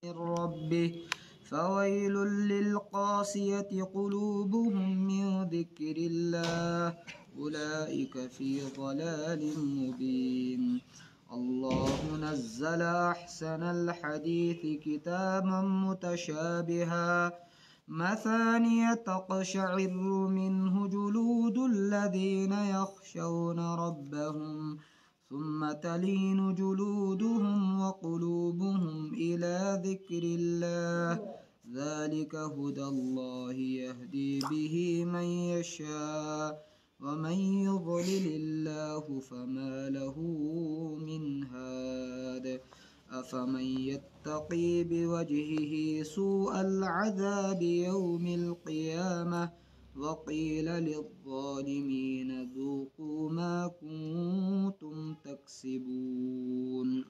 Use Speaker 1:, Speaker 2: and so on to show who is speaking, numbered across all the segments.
Speaker 1: ربه فويل للقاسية قلوبهم من ذكر الله أولئك في ضلال مبين. الله نزل أحسن الحديث كتابا متشابها مثانية تقشعر منه جلود الذين يخشون ربهم ثم تلين جلودهم وقلوبهم إلى ذكر الله ذلك هدى الله يهدي به من يشاء ومن يضلل الله فما له من هاد أفمن يتقي بوجهه سوء العذاب يوم القيامة وقيل للظالمين ذوقوا ما كنتم تكسبون.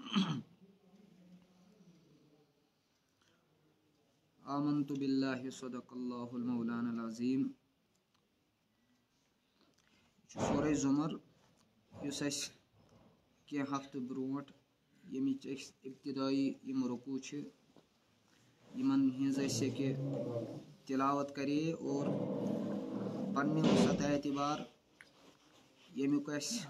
Speaker 1: آمنت بالله صدق الله المولانا العظيم. سورة زمر یُس اَسہِ کینٛہہ ہفتہٕ برونٛٹھ ییٚمِچ أسۍ ابتدٲیی یِم رکوع چھِ یِمن ہٕنٛز اَسہِ کہِ تلاوت کرے اور پننہِ وسعت اعتبار ییٚمیُک اَسہِ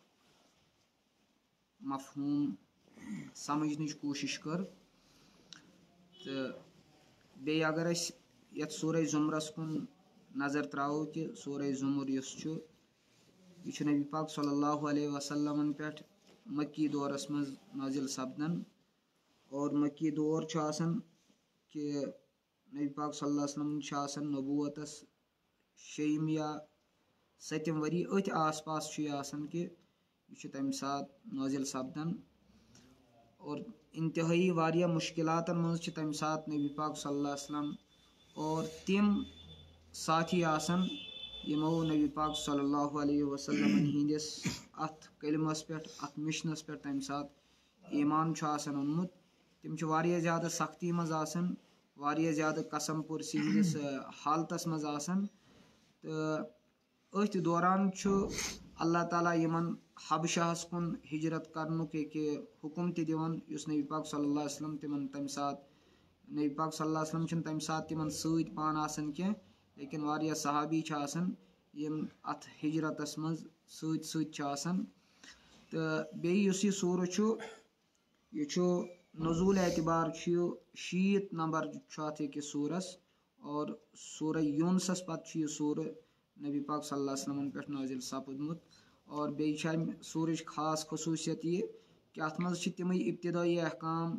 Speaker 1: مفہوٗم سمجھنٕچ کوٗشش کٔر تہٕ بیٚیہِ اگر أسۍ یتھ سورہ زمرس کُن نظر تراوو کہِ سورہ زمر یُس چھُ یہ چھُ نبی پاک صلی اللہ علیہ وسلمن پٮ۪ٹھ مکی دورس منٛز نازل سپدان اور مکی دور چھُ آسان کہِ نبی پاک صلی اللہ علیہ وسلم چھُ آسان نبوتس شیٚیِم یا سٔتِم ؤری أتھۍ آس پاس چھُ یہِ آسان کہِ یہِ چھُ تمہِ ساتہٕ نازل سپدان اور انتہٲیی واریاہ مشکلاتن منٛز چھِ تمہِ ساتہٕ نبی پاک صلی اللہ علیہ وسلم اور تِم ساتھی آسان یِمو نبی پاک صلی اللہ علیہ وسلمن ہٕنٛدِس اتھ کلمس پٮ۪ٹھ اتھ مشنس پٮ۪ٹھ تمہِ ساتہٕ ایمان چھُ آسان اوٚنمُت تِم چھِ واریاہ زیادٕ سختی منٛز آسان واریاہ زیادٕ قسم پُرسی ہٕنٛدِس حالتس منٛز آسان تہٕ أتھۍ دوران چھُ اللہ تعالیٰ یِمن حبشہس کُن ہجرت کرنُک حُکم تہِ دِوان یُس نبی پاک صلی اللہ علیہ وسلم تِمن تمہِ ساتہٕ نبی پاک صلی اللہ علیہ وسلم چھُنہٕ تمہِ ساتہٕ تِمن سۭتۍ پانہٕ آسان کینٛہہ لیکن واریاہ صحابی چھِ آسان یِم اتھ ہجرتس منٛز سۭتۍ سۭتۍ چھِ آسان تہٕ بیٚیہِ یُس یہِ سوٗرٕ چھُ یہِ چھُ نزول اعتبار چھُ یہِ 60 نمبر چھُ اتھ أکِس سوٗرس اور سورہ یوٗنسس پتہٕ چھُ یہِ سوٗرٕ نبی پاک صلی اللہ علیہ وسلمن پٮ۪ٹھ نازل سپدمُت اور بیٚیہِ چھِ امہِ سوٗرٕچ خاص خصوٗصیت یہِ کہِ اتھ منٛز چھِ تِمے ابتدٲیی احکام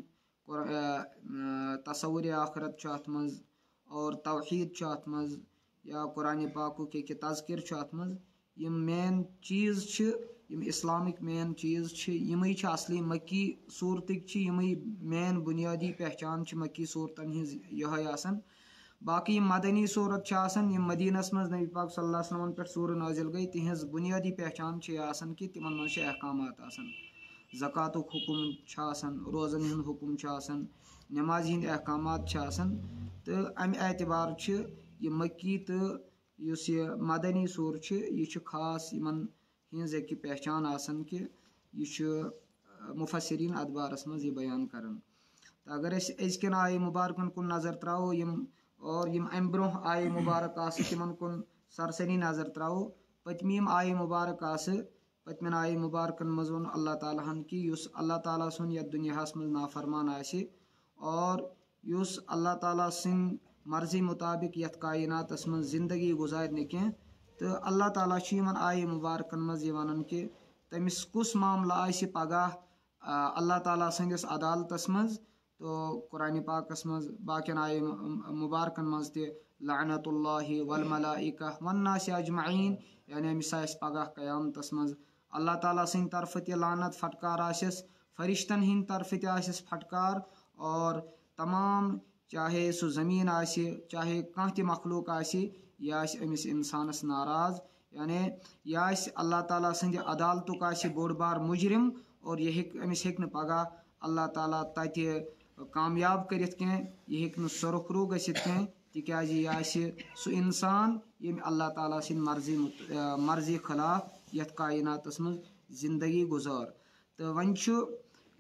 Speaker 1: تصوُرِ آخرت چھُ اتھ منٛز اور توحیٖد چھُ اتھ منٛز یا قرآنِ پاکُک تذکِر چھُ اتھ منٛز یِم مین چیٖز چھِ یِم اسلامٕکۍ مین چیٖز چھِ یِمے چھِ اصلی مکی صوٗرتٕکۍ چھِ یِمے مین بُنیٲدی پہچان چھِ مکی صوٗرتن ہٕنٛز یِہے آسان باقٕے یِم مدنی صوٗرت چھِ آسان یِم مدیٖنس منٛز نبی پاک صلی اللہ علیہ وسلمن پٮ۪ٹھ سوٗرٕ نازل گٔے تِہنٛز بُنیٲدی پہچان چھِ یہِ آسان کہِ تِمن منٛز چھِ احکامات آسان زکاتُک حُکم چھُ آسان روزن ہُنٛد حُکم چھُ آسان نٮ۪مازِ ہٕنٛدۍ احکامات چھِ آسان تہٕ امہِ اعتبار چھِ یہِ مکی تہٕ یُس یہِ مدنی سوٗرٕ چھُ یہِ چھُ خاص یِمن ہٕنٛز پہچان آسان کہِ یہِ چھُ مُفسریٖن ادبارس منٛز یہِ بیان کران تہٕ اگر أسۍ أزکٮ۪ن آیہِ مُبارکن کُن نظر تراوو یِم امہِ برونٛہہ آیہِ مُبارک آسہٕ تِمن کُن سرسری نظر تراوو پٔتمہِ یِم آیہِ مُبارک آسہٕ پٔتمٮ۪ن آیہِ مُبارکن منٛز ووٚن اللہ تعالیٰ ہن کہِ یُس اللہ تعالیٰ سُنٛد یتھ دُنیاہس منٛز نافرمان آسہِ اور یُس اللہ تعالیٰ سٕنٛدِ مرضی مُطابق یتھ کایناتس منٛز زندگی گُزارِ نہٕ کینٛہہ تہٕ اللہ تعالیٰ چھُ یِمن آیہِ مُبارکن منٛز یہِ ونان کہِ تٔمِس کُس معاملہٕ آسہِ پگاہ اللہ تعالیٰ سٕنٛدِس عدالتس منٛز تو قرآنِ پاکس منٛز باقین آیہِ مُبارکن منٛز تہِ لعنت اللہ والملائکہ والناس اجمعین یعنی أمِس آسہِ پگاہ قیامتس منٛز اللہ تعالیٰ سٕنٛدِ طرفہٕ تہِ لعنت پھٹکار آسٮ۪س فرشتن ہٕنٛدِ طرفہٕ تہِ آسٮ۪س پھٹکار اور تمام چاہے سُہ زمیٖن آسہِ چاہے کانٛہہ تہِ مخلوٗق آسہِ یہِ آسہِ أمِس انسانس ناراض یعنی یہِ آسہِ اللہ تعالیٰ سٕنٛدِ عدالتُک آسہِ بوٚڑ بار مُجرم اور أمِس ہیٚکہِ نہٕ پگاہ اللہ تعالیٰ تتہِ کامیاب کٔرِتھ کینٛہہ یہِ ہیٚکہِ نہٕ سُرخروٗ گٔژھِتھ کینٛہہ تِکیازِ یہِ آسہِ سُہ انسان ییٚمۍ اللہ تعالیٰ سٕنٛدِ مرضی خلاف یتھ کایناتس منٛز زندگی گُزٲر تہٕ وۄنۍ چھُ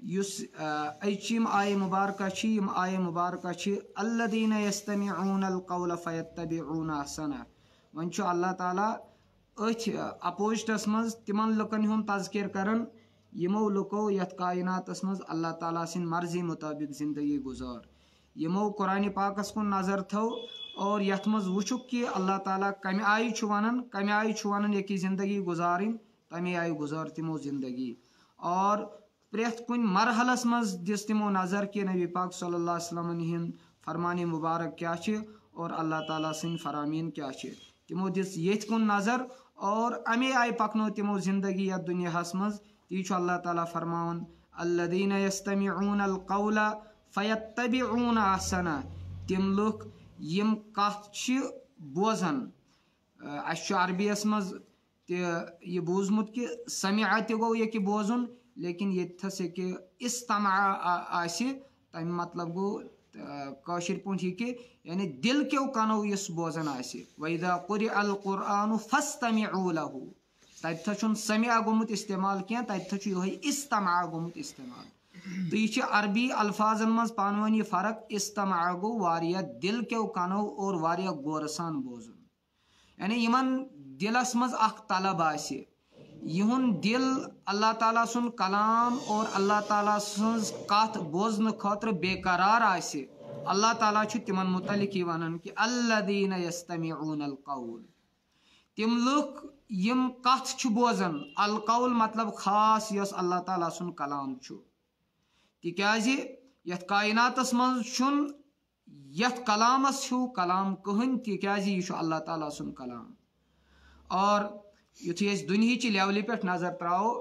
Speaker 1: یُس أزچہِ آیہِ مُبارکہ چھِ یِم آیہِ مُبارکہ چھِ الذیٖنَ یستمعون القول فیتبعون احسنہ. وۄنۍ چھُ اللہ تعالیٰ أتھۍ اپوزٹس منٛز تِمن لُکن ہُنٛد تذکِر کران یِمو لُکو یتھ کائناتس منٛز اللہ تعالیٰ سٕنٛدِ مرضی مُطٲبق زندگی گُزار، یِمو قرآنِ پاکس کُن نظر تھٲو اور یتھ منٛز وٕچھُکھ کہِ اللہ تعالیٰ کمہِ آیہِ چھُ ونان ییٚکہِ زندگی گُزارٕنۍ تمے آیہِ گُزار تِمو زندگی. اور پرٛٮ۪تھ کُنہِ مرحلس منٛز دِژ تِمو نظر کہِ نبی پاک صلی اللہ علیہ وسلمن ہِنٛد فرمانہِ مُبارک کیٛاہ چھِ اور اللہ تعالیٰ سٕنٛدۍ فرامین کیٛاہ چھِ. تِمو دِژ ییٚتھۍ کُن نظر اور امے آیہِ پکنٲو تِمو زندگی یتھ دُنیاہس منٛز. تی چھُ اللہ تعالیٰ فرماوان الذیٖنَ یستمعون القول فیتبعون احسنہ. تِم لُکھ یِم کتھ چھِ بوزان. اسہِ چھُ عربیس منٛز تہِ یہِ بوٗزمُت کہِ سمع تہِ گوٚو ییٚکہِ بوزُن لیکن ییٚتھس ییٚکہِ استمع آسہِ تمیُک مطلب گوٚو کٲشِر پٲٹھۍ یہِ کہِ یعنی دِل کیو کنو یُس بوزان آسہِ. وَإِذَا قُرِئَ الْقُرْآنُ فَاسْتَمِعُوا لَهُ. تتہِ چھُنہٕ سمع گوٚمُت استعمال کینٛہہ تتہِ چھُ یِہوے استمع گوٚمُت استعمال. تہٕ یہِ چھِ عربی الفاظن منٛز پانہٕ ؤنۍ یہِ فرق. استمع گوٚو واریاہ دِل کیو کنو اور واریاہ غورٕ سان بوزُن. یعنی یِمن دِلس منٛز اکھ طلب آسہِ یِہُنٛد دِل اللہ تعالیٰ سُنٛد کلام اور اللہ تعالیٰ سٕنٛز کتھ بوزنہٕ خٲطرٕ بے قرار آسہِ. اللہ تعالیٰ چھُ تِمن مُتعلق یہِ ونان کہِ الذیٖنَ یستمعون القول. تِم لُکھ یِم کتھ چھِ بوزان. القول مطلب خاص یۄس اللہ تعالیٰ سُنٛد کلام چھُ. تِکیٛازِ یتھ کائناتس منٛز چھُنہٕ یتھ کلامس ہیوٗ کلام کٕہٕنۍ تِکیٛازِ یہِ چھُ اللہ تعالیٰ سُنٛد کلام. اور یُتھُے أسۍ دُنہِچہِ لیولہِ پٮ۪ٹھ نظر تراوو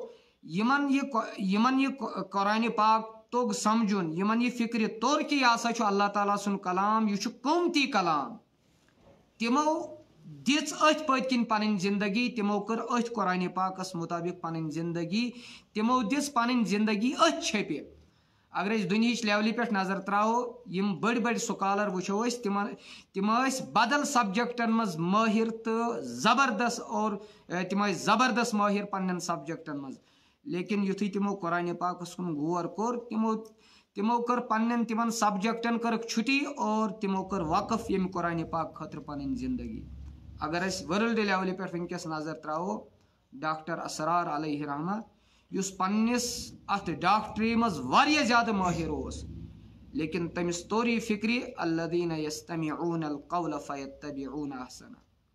Speaker 1: یِمن یہِ قرآنِ پاک توٚگ سمجُن یِمن یہِ فِکرِ توٚر کہِ یہِ ہسا چھُ اللہ تعالیٰ سُنٛد کلام یہِ چھُ قۭمتی کلام. تِمو دِژ أتھۍ پٔتۍ کِنۍ پنٕنۍ زندگی. تِمو کٔر أتھۍ قرآنِ پاکس مُطٲبق پنٕنۍ زندگی. تِمو دِژ پنٕنۍ زندگی أتھۍ چھیٚپہِ. اگر أسۍ دُنہِچ لیولہِ پٮ۪ٹھ نظر تراوو یِم بٔڑۍ بٔڑۍ سکالر وٕچھو أسۍ تِم ٲسۍ بدل سبجکٹن منٛز مٲہِر تہٕ زبردست اور تِم ٲسۍ زبردست مٲہِر پننٮ۪ن سبجکٹن منٛز. لیکن یُتھُے تِمو قرآنِ پاکس کُن غور کوٚر تِمو کٔر پننٮ۪ن تِمن سبجکٹن کٔرٕکھ چھُٹی اور تِمو کٔر وقف ییٚمہِ قرآنِ پاک خٲطرٕ پنٕنۍ زندگی. اگر أسۍ ورلڈ لیولہِ پٮ۪ٹھ وُنکیٚس نظر تراوو ڈاکٹر اسرار علیہ رحمہ یُس پننِس اتھ ڈاکٹری منٛز واریاہ زیادٕ مٲہِر اوس لیکن تٔمِس توٚر یہِ فِکرِ الذیٖنَ یستمعون القول فیتبعون احسنہ.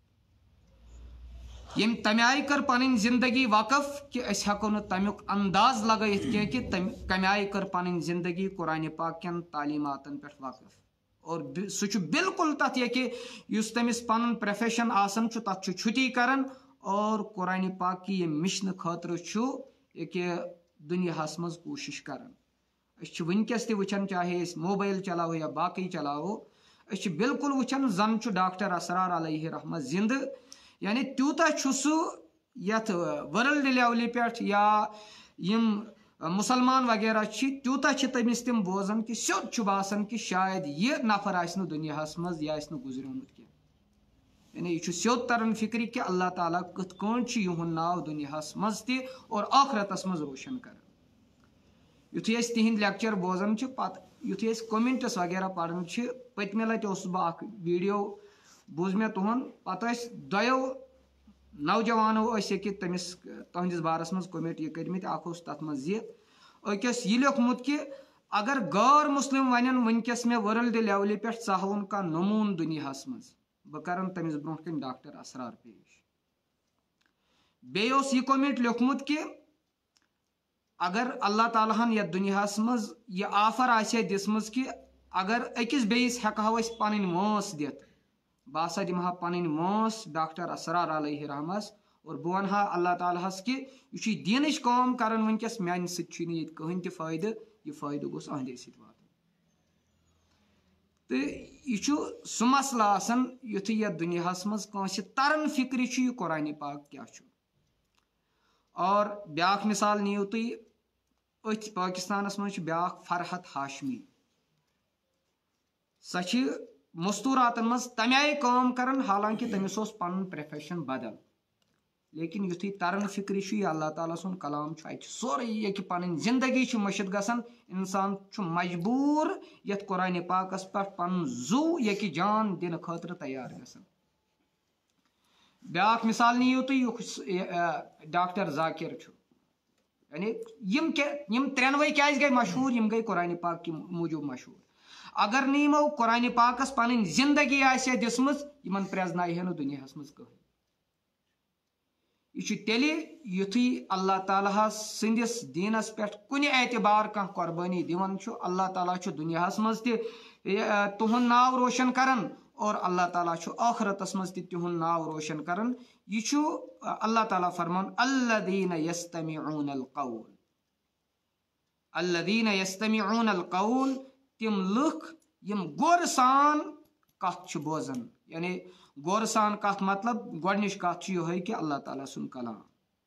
Speaker 1: ییٚمۍ تمہِ آیہِ کٔر پنٕنۍ زندگی وقف کہِ أسۍ ہٮ۪کو نہٕ تمیُک انداز لگٲیِتھ کینٛہہ کہِ تٔمۍ کمہِ آیہِ کٔر پنٕنۍ زندگی قرآنِ پاک کٮ۪ن تعلیٖماتن پٮ۪ٹھ وقف. اور سُہ چھُ بالکُل تتھ ییٚکہِ یُس تٔمِس پنُن پروفیشن آسان چھُ تتھ چھُ چھُٹی کران اور قرآنِ پاک کہِ ییٚمہِ مشنہٕ خٲطرٕ چھُ ییٚکہِ دُنیاہس منٛز کوٗشش کران. أسۍ چھِ وُنکیٚس تہِ وٕچھان چاہے أسۍ موبایل چلاوو یا باقٕے چلاوو أسۍ چھِ بالکُل وٕچھان زن چھُ ڈاکٹر اسرار علیہ رحمہ زندٕ. یعنی تیوٗتاہ چھُ سُہ یتھ ورلڈ لیولہِ پٮ۪ٹھ یا یِم مُسلمان وغیرہ چھِ تیوٗتاہ چھِ تٔمِس تِم بوزان کہِ سیوٚد چھُ باسان کہِ شاید یہِ نفر آسہِ نہٕ دُنیاہس منٛز یہِ آسہِ نہٕ گُزریومُت کینٛہہ. یعنی یہِ چھُ سیوٚد تران فِکرِ کہِ اللہ تعالیٰ کِتھ کٲٹھۍ چھُ یِہُنٛد ناو دُنیاہس منٛز تہِ اور ٲخرتس منٛز روشن کران. یُتھُے أسۍ تِہنٛدۍ لیکچر بوزان چھِ پتہٕ یُتھُے أسۍ کومنٹس وغیرہ پران چھِ پٔتمہِ لٹہِ اوسُس بہٕ اکھ ویٖڈیو بوٗز مےٚ تُہُنٛد پتہٕ ٲسۍ دۄیو نوجوانو ٲسۍ ییٚکہِ تُہنٛدِس بارس منٛز کومنٹ یہِ کٔرمٕتۍ. اکھ اوس تتھ منٛز یہِ أکۍ اوس یہِ لیوکھمُت کہِ اگر غٲر مُسلِم ونن وُنکیٚس مےٚ ورلڈ لیولہِ پٮ۪ٹھ ژٕ ہاوُن کانٛہہ نموٗنہٕ دُنیاہس منٛز بہٕ کرن تٔمِس برونٛٹھ کٔنۍ ڈاکٹر اسرار پیش. بیٚیہِ اوس یہِ کومنٹ لیوکھمُت کہِ اگر اللہ تعالیٰ ہن یتھ دُنیاہس منٛز یہِ آفر آسہِ ہا دِژمٕژ کہِ اگر أکِس بیٚیِس ہٮ۪کہٕ ہاو أسۍ پنٕنۍ وٲنٛس دِتھ بہٕ ہسا دِمہٕ ہا پنٕنۍ وٲنٛس ڈاکٹر اسرار علیہ رحمس اور بہٕ ونہٕ ہا اللہ تعالیٰ ہس کہِ یہِ چھُ دیٖنٕچ کٲم کران وُنکیٚس میانہِ سۭتۍ چھُے نہٕ ییٚتہِ کٕہٕنۍ تہِ فٲیدٕ یہِ فٲیدٕ گوٚژھ أہنٛدے سۭتۍ واتُن. تہٕ یہِ چھُ سُہ مسلہٕ آسان یُتھُے یتھ دُنیاہس منٛز کٲنٛسہِ تران فِکرِ چھُ یہِ قرآنِ پاک کیٛاہ چھُ. اور بیاکھ مثال نِیِو تُہۍ أتھۍ پٲکِستانس منٛز چھِ بیاکھ فرحت ہاشمی. سۄ چھِ مستوٗراتن منٛز تمہِ آیہِ کٲم کران حالانکہِ تٔمِس اوس پنُن پروفیشن بدل لیکن یُتھُے ترن فکر چھُ یہِ اللہ تعالیٰ سُنٛد کلام چھُ اَتہِ چھُ سورُے ییٚکہِ پنٕنۍ زندگی چھِ مٔشِد گژھان اِنسان چھُ مجبوٗر یتھ قرآنِ پاکس پٮ۪ٹھ پنُن زُو ییٚکہِ جان دِنہٕ خٲطرٕ تیار گژھان. بیاکھ مثال نِیِو تُہۍ یُس ڈاکٹر ذاکر چھُ یعنی یِم ترٛٮ۪نوَے کیازِ گٔے مشہوٗر یِم گٔے قرآنِ پاک کہِ موٗجوٗب مشہوٗر. اگر نہٕ یِمو قرآنِ پاکس پنٕنۍ زندگی آسہِ ہا دِژمٕژ یِمن پرٛزنایہِ ہا نہٕ دُنیاہس منٛز کٕہٕنۍ. یہ چھُ تیٚلہِ یُتھُے اللہ تعالیٰ ہس سٕنٛدِس دیٖنس پٮ۪ٹھ کُنہِ اعتبار کانٛہہ قۄربٲنی دِوان چھُ اللہ تعالیٰ چھُ دُنیاہس منٛز تہِ تُہُنٛد ناو روشن کران اور اللہ تعالیٰ چھُ ٲخرتس منٛز تہِ تِہُنٛد ناو روشن کران. یہ چھُ اللہ تعالیٰ فرمان الذین یستمعون القول الذین یستمعون القول تِم لُکھ یِم غورٕ سان کتھ چھِ بوزان. یعنی غورٕ سان کتھ مطلب گۄڈنِچ کتھ چھِ یِہوے کہ اللہ تعالیٰ سُنٛد کلام.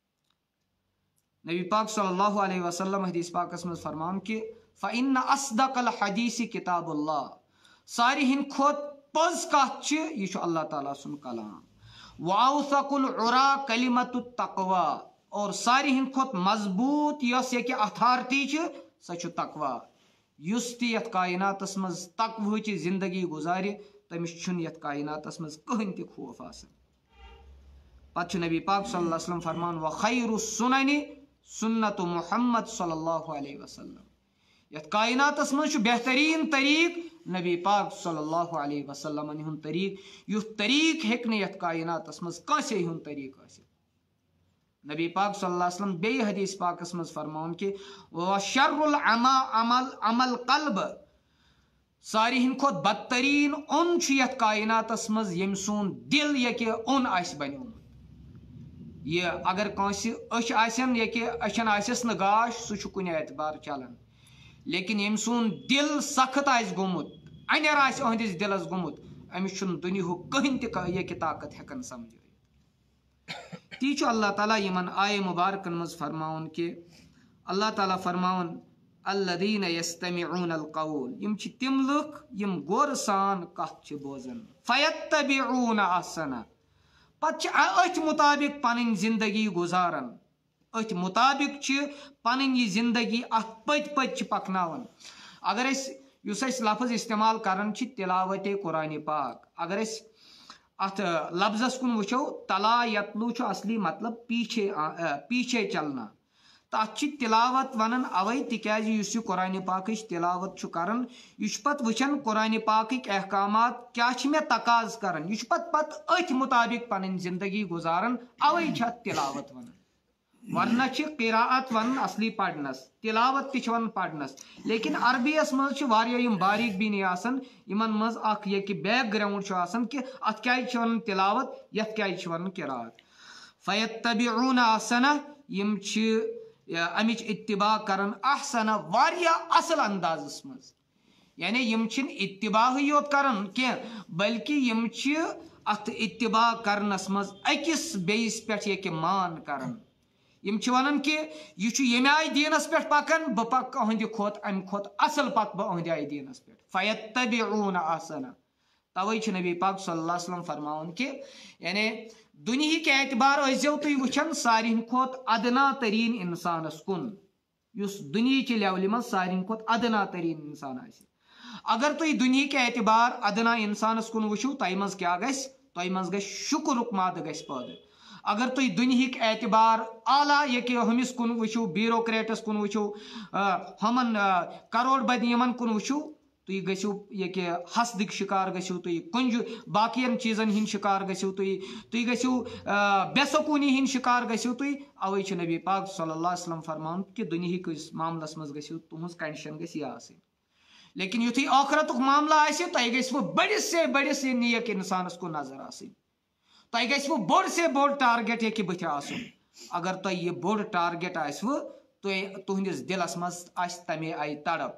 Speaker 1: نبی پاک صلی اللہ علیہ وسلم حدیث پاکس منٛز فرمان کہ فإن اصدق الحدیث کتاب اللہ ساروی ہٕنٛدۍ کھۄتہٕ پٔز کتھ چھِ یہِ چھُ اللہ تعالیٰ سُنٛد کلام. وأوثق العرا کلمۃ التقویٰ اور ساروی ہٕنٛدۍ کھۄتہٕ مضبوٗط یۄس ییٚکہِ اتھارٹی چھِ سۄ چھُ تقوا. یُس تہِ یتھ کائناتس منٛز تقوہٕچ زندگی گُزارِ تٔمِس چھُنہٕ یتھ کائناتس منٛز کٕہٕنۍ تہِ خوف آسان. پتہٕ چھُ نبی پاک صلی اللہ علیہ وسلم فرمان وخیر السنن سنت محمد صلی اللہ علیہ وسلم. یتھ کائناتس منٛز چھُ بہتریٖن طریٖق نبی پاک صلی اللہ علیہ وسلمن ہُنٛد طریٖق. یُتھ طریٖق ہیٚکہِ نہٕ یتھ کائناتس منٛز کٲنٛسے ہُنٛد طریٖق ٲسِتھ. نبی پاک صلی اللہ علیہ وسلم بیٚیہِ حدیث پاکس منٛز فرماوُن کہ وشر العمل عمل قلب ساروی ہٕنٛدۍ کھۄتہٕ بدتریٖن اوٚن چھُ یتھ کائناتس منٛز ییٚمہِ سُنٛد دل ییٚکہِ اوٚن آسہِ بنیومُت. یہِ اگر کٲنٛسہِ أچھ آسن ییٚکہِ أچھن آسٮ۪س نہٕ گاش سُہ چھُ کُنہِ اعتبار چلان. لیکن ییٚمہِ سُنٛد دل سخت آسہِ گوٚمُت انیر آسہِ أہنٛدِس دلس گوٚمُت أمِس چھُنہٕ دُنیہُک کٕہٕنۍ تہِ ییٚکہِ طاقت ہٮ۪کان سمجھٲیِتھ. تی چھُ اللہ تعالیٰ یِمن آیے مُبارکن منٛز فرماوُن کہ اللہ تعالیٰ فرماوُن الذین یستمعون القول یِم چھِ تِم لُکھ یِم غورٕ سان کتھ چھِ بوزان. فیتبعون احسنہ پتہٕ چھِ أتھۍ مُطابق پنٕنۍ زندگی گُزاران. أتھۍ مُطابق چھِ پنٕنۍ یہِ زندگی اتھ پٔتۍ پٔتۍ چھِ پکناوان. اگر أسۍ یُس أسۍ لفظ استعمال کران چھِ تلاوتِ قرآنِ پاک اگر أسۍ اتھ لفظس کُن وٕچھو تلا یتلو چھُ اصلی مطلب پیچھے چلنا تہٕ اتھ چھِ تلاوت ونان اوے تِکیازِ یُس یہِ قرآنِ پاکٕچ تلاوت چھُ کران یہِ چھُ پتہٕ وٕچھان قرآنِ پاکٕکۍ احکامات کیاہ چھِ مےٚ تقاض کران. یہِ چھُ پتہٕ أتھۍ مُطابق پنٕنۍ زندگی گُزاران اوے چھِ اتھ تلاوت ونان. ورنہ چھِ قراءت ونان اصلی پرنس تلاوت تہِ چھِ ونان پرنس. لیکن عربیس منٛز چھِ واریاہ یِم باریٖک بیٖنی آسان یِمن منٛز اکھ ییٚکہِ بیک گراوُنڈ چھُ آسان کہ اتھ کیازِ چھِ ونان تلاوت یتھ کیازِ چھِ ونان قراءت. فیتبعون احسنہ یِم چھِ امِچ اتباع کران احسنہ واریاہ اصل اندازس منٛز. یعنی یِم چھِنہٕ اتباعٕے یوت کران کینٛہہ بلکہِ یِم چھِ اتھ اتباع کرنس منٛز أکِس بیٚیِس پٮ۪ٹھ ییٚکہِ مان کران. یِم چھِ ونان کہ یہِ چھُ ییٚمہِ آیہِ دیٖنس پٮ۪ٹھ پکان بہٕ پکہٕ أہنٛدِ کھۄتہٕ امہِ کھۄتہٕ اصل پکہٕ بہٕ أہنٛدِ آیہِ دیٖنس پٮ۪ٹھ. فیتبعون احسنہ توے چھُ نبی پاک صلی اللہ علیہ وسلم فرماوُن کہ یعنی دُنہِکۍ اعتبار ٲسۍزیو تُہۍ وٕچھان ساروی ہٕنٛدۍ کھۄتہٕ ادنا تریٖن انسانس کُن یُس دُنہِچہِ لیولہِ منٛز ساروی ہٕنٛدۍ کھۄتہٕ ادنا تریٖن انسان آسہِ. اگر تُہۍ دُنہِکۍ اعتبار ادنا انسانس کُن وٕچھِو تۄہہِ منٛز کیاہ گژھِ تۄہہِ منٛز گژھِ شُکرُک مادٕ گژھِ پٲدٕ. اگر تُہۍ دُنہِکۍ اعتبار اعلیٰ ییٚکہِ ہُمِس کُن وٕچھِو بیوروکریٹس کُن وٕچھِو ہُمن کروڑ بدِ یِمن کُن وٕچھِو تُہۍ گٔژھِو ییٚکہِ حسدٕکۍ شِکار گٔژھِو تُہۍ باقین چیٖزن ہِنٛدۍ شِکار گٔژھِو تُہۍ گٔژھِو بے سکوٗنی ہِنٛدۍ شِکار گٔژھِو تُہۍ. اوے چھُ نبی پاک صلی اللہ علیہ وسلم فرمان کہِ دُنہِکِس معاملس منٛز گٔژھِو تُہنٛز کنڈِشن گژھِ یہِ آسٕنۍ. لیکن یُتھُے ٲخرتُک معاملہٕ آسہِ تۄہہِ گژھِوٕ بٔڑِس سے نیک انسانس کُن نظر آسٕنۍ. تۄہہِ گژھِوٕ بوٚڑ سے بوٚڑ ٹارگیٹ ییٚکہِ بٕتھِ آسُن. اگر تۄہہِ یہِ بوٚڑ ٹارگیٹ آسوٕ تُہنٛدِس دلس منٛز آسہِ تمے آیہِ تڑپ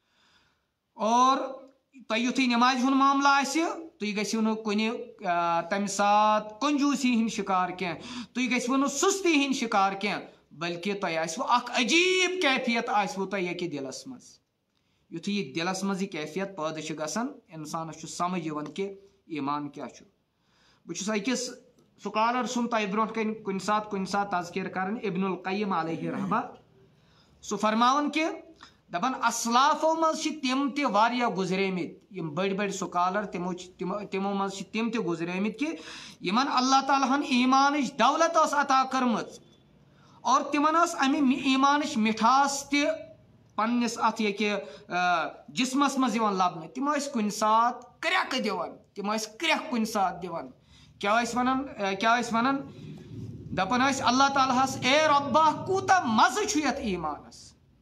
Speaker 1: اور تۄہہِ یُتھُے نٮ۪مازِ ہُنٛد معاملہٕ آسہِ تُہۍ گٔژھِو نہٕ کُنہِ تمہِ ساتہٕ کنجوٗسی ہِنٛدۍ شِکار کینٛہہ تُہۍ گٔژھِوٕ نہٕ سُستی ہِنٛدۍ شِکار کینٛہہ بلکہِ تۄہہِ آسوٕ اکھ عجیٖب کیفیت آسوٕ تۄہہِ ییٚکہِ دلس منٛز. یُتھُے یہِ دلس منٛز یہِ کیفیت پٲدٕ چھِ گژھان انسانس چھُ سمجھ یِوان کہِ ایمان کیاہ چھُ. بہٕ چھُس أکِس سکالر سن تہ برو کن سات تذکر کرن ابن القیم علیہ رحمہ سہ فرماون کہ دپان اسلافو مز تم تہ واریاہ گزریمت یم بڑ بڑ سکالر تمو مز تم تہ گزریمت کہ یمن اللہ تعالیٰ ہن ایمانچ دولت اس عطا کرمت اور تمن اس امہ ایمانچ مٹھاس تہ پنس ات یہ جسمس مز لبنہ تم کن سات کریک دان تم کریک کن سات دان کیا ونان دپان اللہ تعالیٰ ہس اے ربا کوتا مزہ چھ یت ایمانس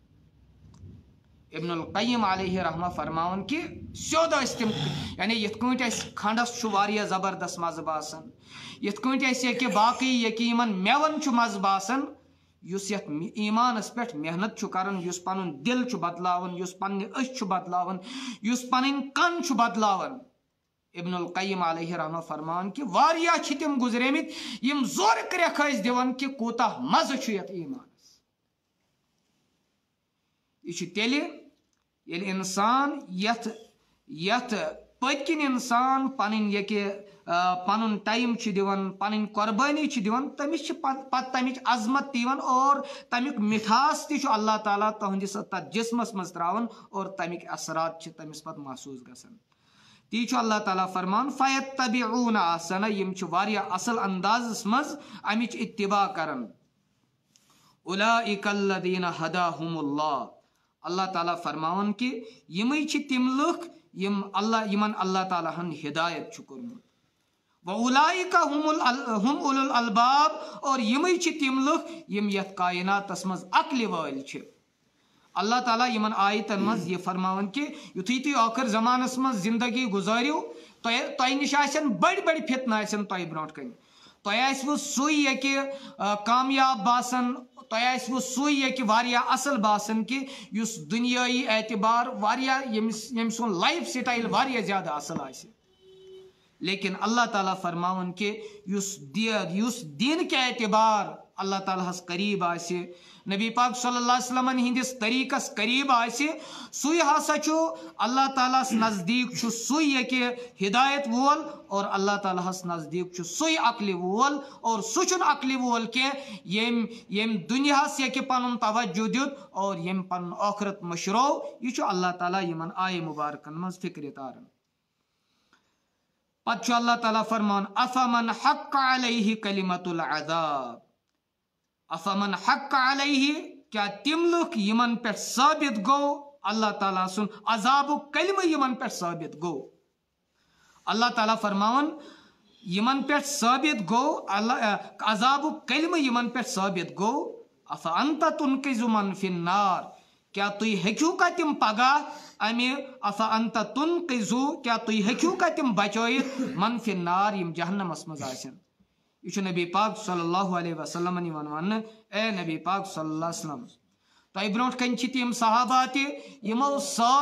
Speaker 1: ابن القیم علیہ رحمہ فرماون کہ سیود تم یعنی یت کٹ کھنڈس واریاہ زبردست مزہ باسان یت کٹ باقی یہ میون مزہ باسان اس یت ایمانس پہ محنت کران اس پن دل بدلاون اس پنہ أچھ بدلاون اس پن کن بدلاون ابن القیم علیہ رحمہ فرمان کہ واریاہ چھ تم گزریمت یم زور کریک ٲسۍ دِوان کہ کوتاہ مزہ چھ یت ایمانس یہ تیلہِ ییٚلہِ انسان یت پٔتۍ کِنۍ انسان پنٕنۍ یہ پن ٹائم دِوان پنٕنۍ قربٲنی دِوان تٔمِس چھِ پتہٕ تمِچ عظمت تہِ یِوان اور تمیُک مٹھاس تہِ چھُ اللہ تعالیٰ تُہنٛدِس تتھ جسمس منٛز تراوان اور تمیُک اثرات چھِ تٔمِس پتہٕ محسوٗس گژھان تی چھُ اللہ تعالیٰ فرمان فیتبعون احسنہ یم چھِ واریاہ اصل اندازس منٛز امِچ اتباع کران اولئک الذین ہداہم اللہ اللہ تعالیٰ فرماون کہ یمے چھ تم لُکھ یمن اللہ تعالیٰ ہن ہدایت چھ کورمُت وَأُولَئِكَ هُمُ أُولُو الْأَلْبَابِ اور یمے چھ تم لُکھ یم یتھ کائناتس منٛز عقلہِ وٲلۍ چھِ اللہ تعالیٰ یمن آیتن منٛز یہ فرماون کہ یُتھُے تُہۍ ٲخر زمانس منٛز زندگی گزٲرِو تۄہہِ نِش آسن بٔڑۍ بٔڑۍ فتنہٕ آسن تۄہہِ برونٛٹھ کَنہِ تۄہہِ آسوٕ سُے ییٚکہِ کامیاب باسان تۄہہِ آسوٕ سُے ییٚکہِ واریاہ اصل باسان کہ یُس دُنیٲیی اعتبار واریاہ ییٚمہِ سُنٛد لایف سٹایل واریاہ زیادٕ اصل آسہِ لیکن اللہ تعالیٰ فرماون کہ یُس دین کے اعتبار اللہ تعالیٰ ہس قریب آسہِ نبی پاک صلی اللہ علیہ وسلم ہندس طریقس قریب آسہِ سُے ہسا چھُ اللہ تعالیٰ نزدیک چھُ سُے ییٚکہِ ہدایت وول اور اللہ تعالیٰ ہس نزدیک چھُ سُے عقلہِ وول اور سُہ چھُنہٕ عقلہِ وول کینٛہہ ییٚمۍ دُنیاہس ییٚکہِ پنُن توجہ دیُت اور ییٚمۍ پنُن ٲخرت مٔشرو یہِ چھُ اللہ تعالیٰ یِمن آیہِ مُبارکن منٛز فکرِ تاران پتہٕ چھُ اللہ تعالیٰ فرمان افمن حق علیہ کلمۃ العذاب افمن حق علیہ کیا تم لُکھ یمن پہ ثابت گو اللہ تعالیٰ سن عذابُک کلمہ یمن پہ ثابت گو اللہ تعالیٰ فرماون یمن پہ ثابت گو عذابُک کلمہ یمن پہ ثابت گو افانت تنقذ من فی النار کیا تُہۍ ہیٚکِو کا تم پگاہ امہ افانت تنقذ کیا تُہۍ ہیٚکِو کا تم بچٲیِتھ من فی النار یم جہنمس منٛز آسن یہ نبی پاک صلی اللہ علیہ وسلم ون اے نبی پاک صلی اللہ علیہ وسلم تہ برونٹ کن تم صحابہ تمو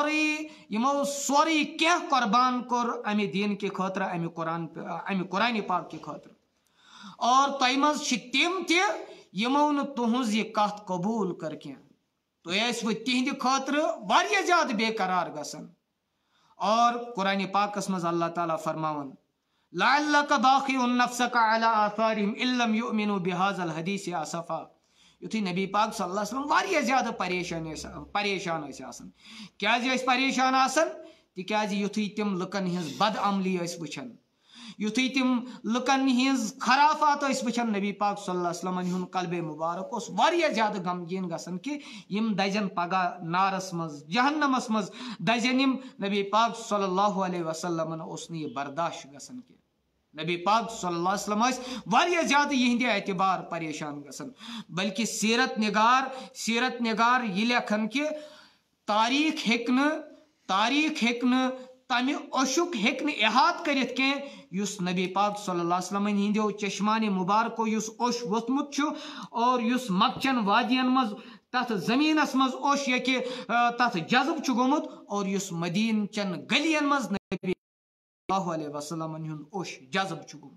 Speaker 1: سوری کی قربان کور امہ دین کے خاطر امہ قرآن پاک کے خاطر اور تہ مز تم تمو ن تہذ یہ کت قبول کر کی تہو تہند خاطر واریاہ زیادہ بے قرار گژھان اور قرآن پاکس مز اللہ تعالیٰ فرماون لعلک باخع نفسک علی آثارہم ان لم یؤمنوا بہذا الحدیث اسفا یتھے نبی پاک صلی اللہ علیہ وسلم واریاہ زیادہ پریشان آسان کیازِ ٲسۍ پریشان آسان تکیازِ یتھے تم لُکن ہنز بد عملی وچھان یتھے تم لُکن ہنز خرافات وچھان نبی پاک صلی اللہ علیہ وسلم ہن قلب مبارک اس واریاہ زیادہ غمگین گژھان کہ یم دزن پگہ نارس مز جہنمس مز دزن یم نبی پاک صلی اللہ علیہ وسلم اس یہ برداشت گژھان کہ نبی پاک صلی اللہ علیہ وسلم واریاہ زیادہ یہندِ اعتبار پریشان گژھان بلکہ سیرت نگار یہ لکھن کہ تاریخ ہیکن تمہ اوشک ہیکن احاط کرت کی اس نبی پاک صلی اللہ علیہ وسلم ہندو چشمان مبارکو اس اوش ووتمت اور اس مکچن وادین مز تت زمینس مز اوش یہ تت جذب گومت اور اس مدین چن گلین مز نبی صلی اللہ علیہ وسلم ہند اوش جذب گومت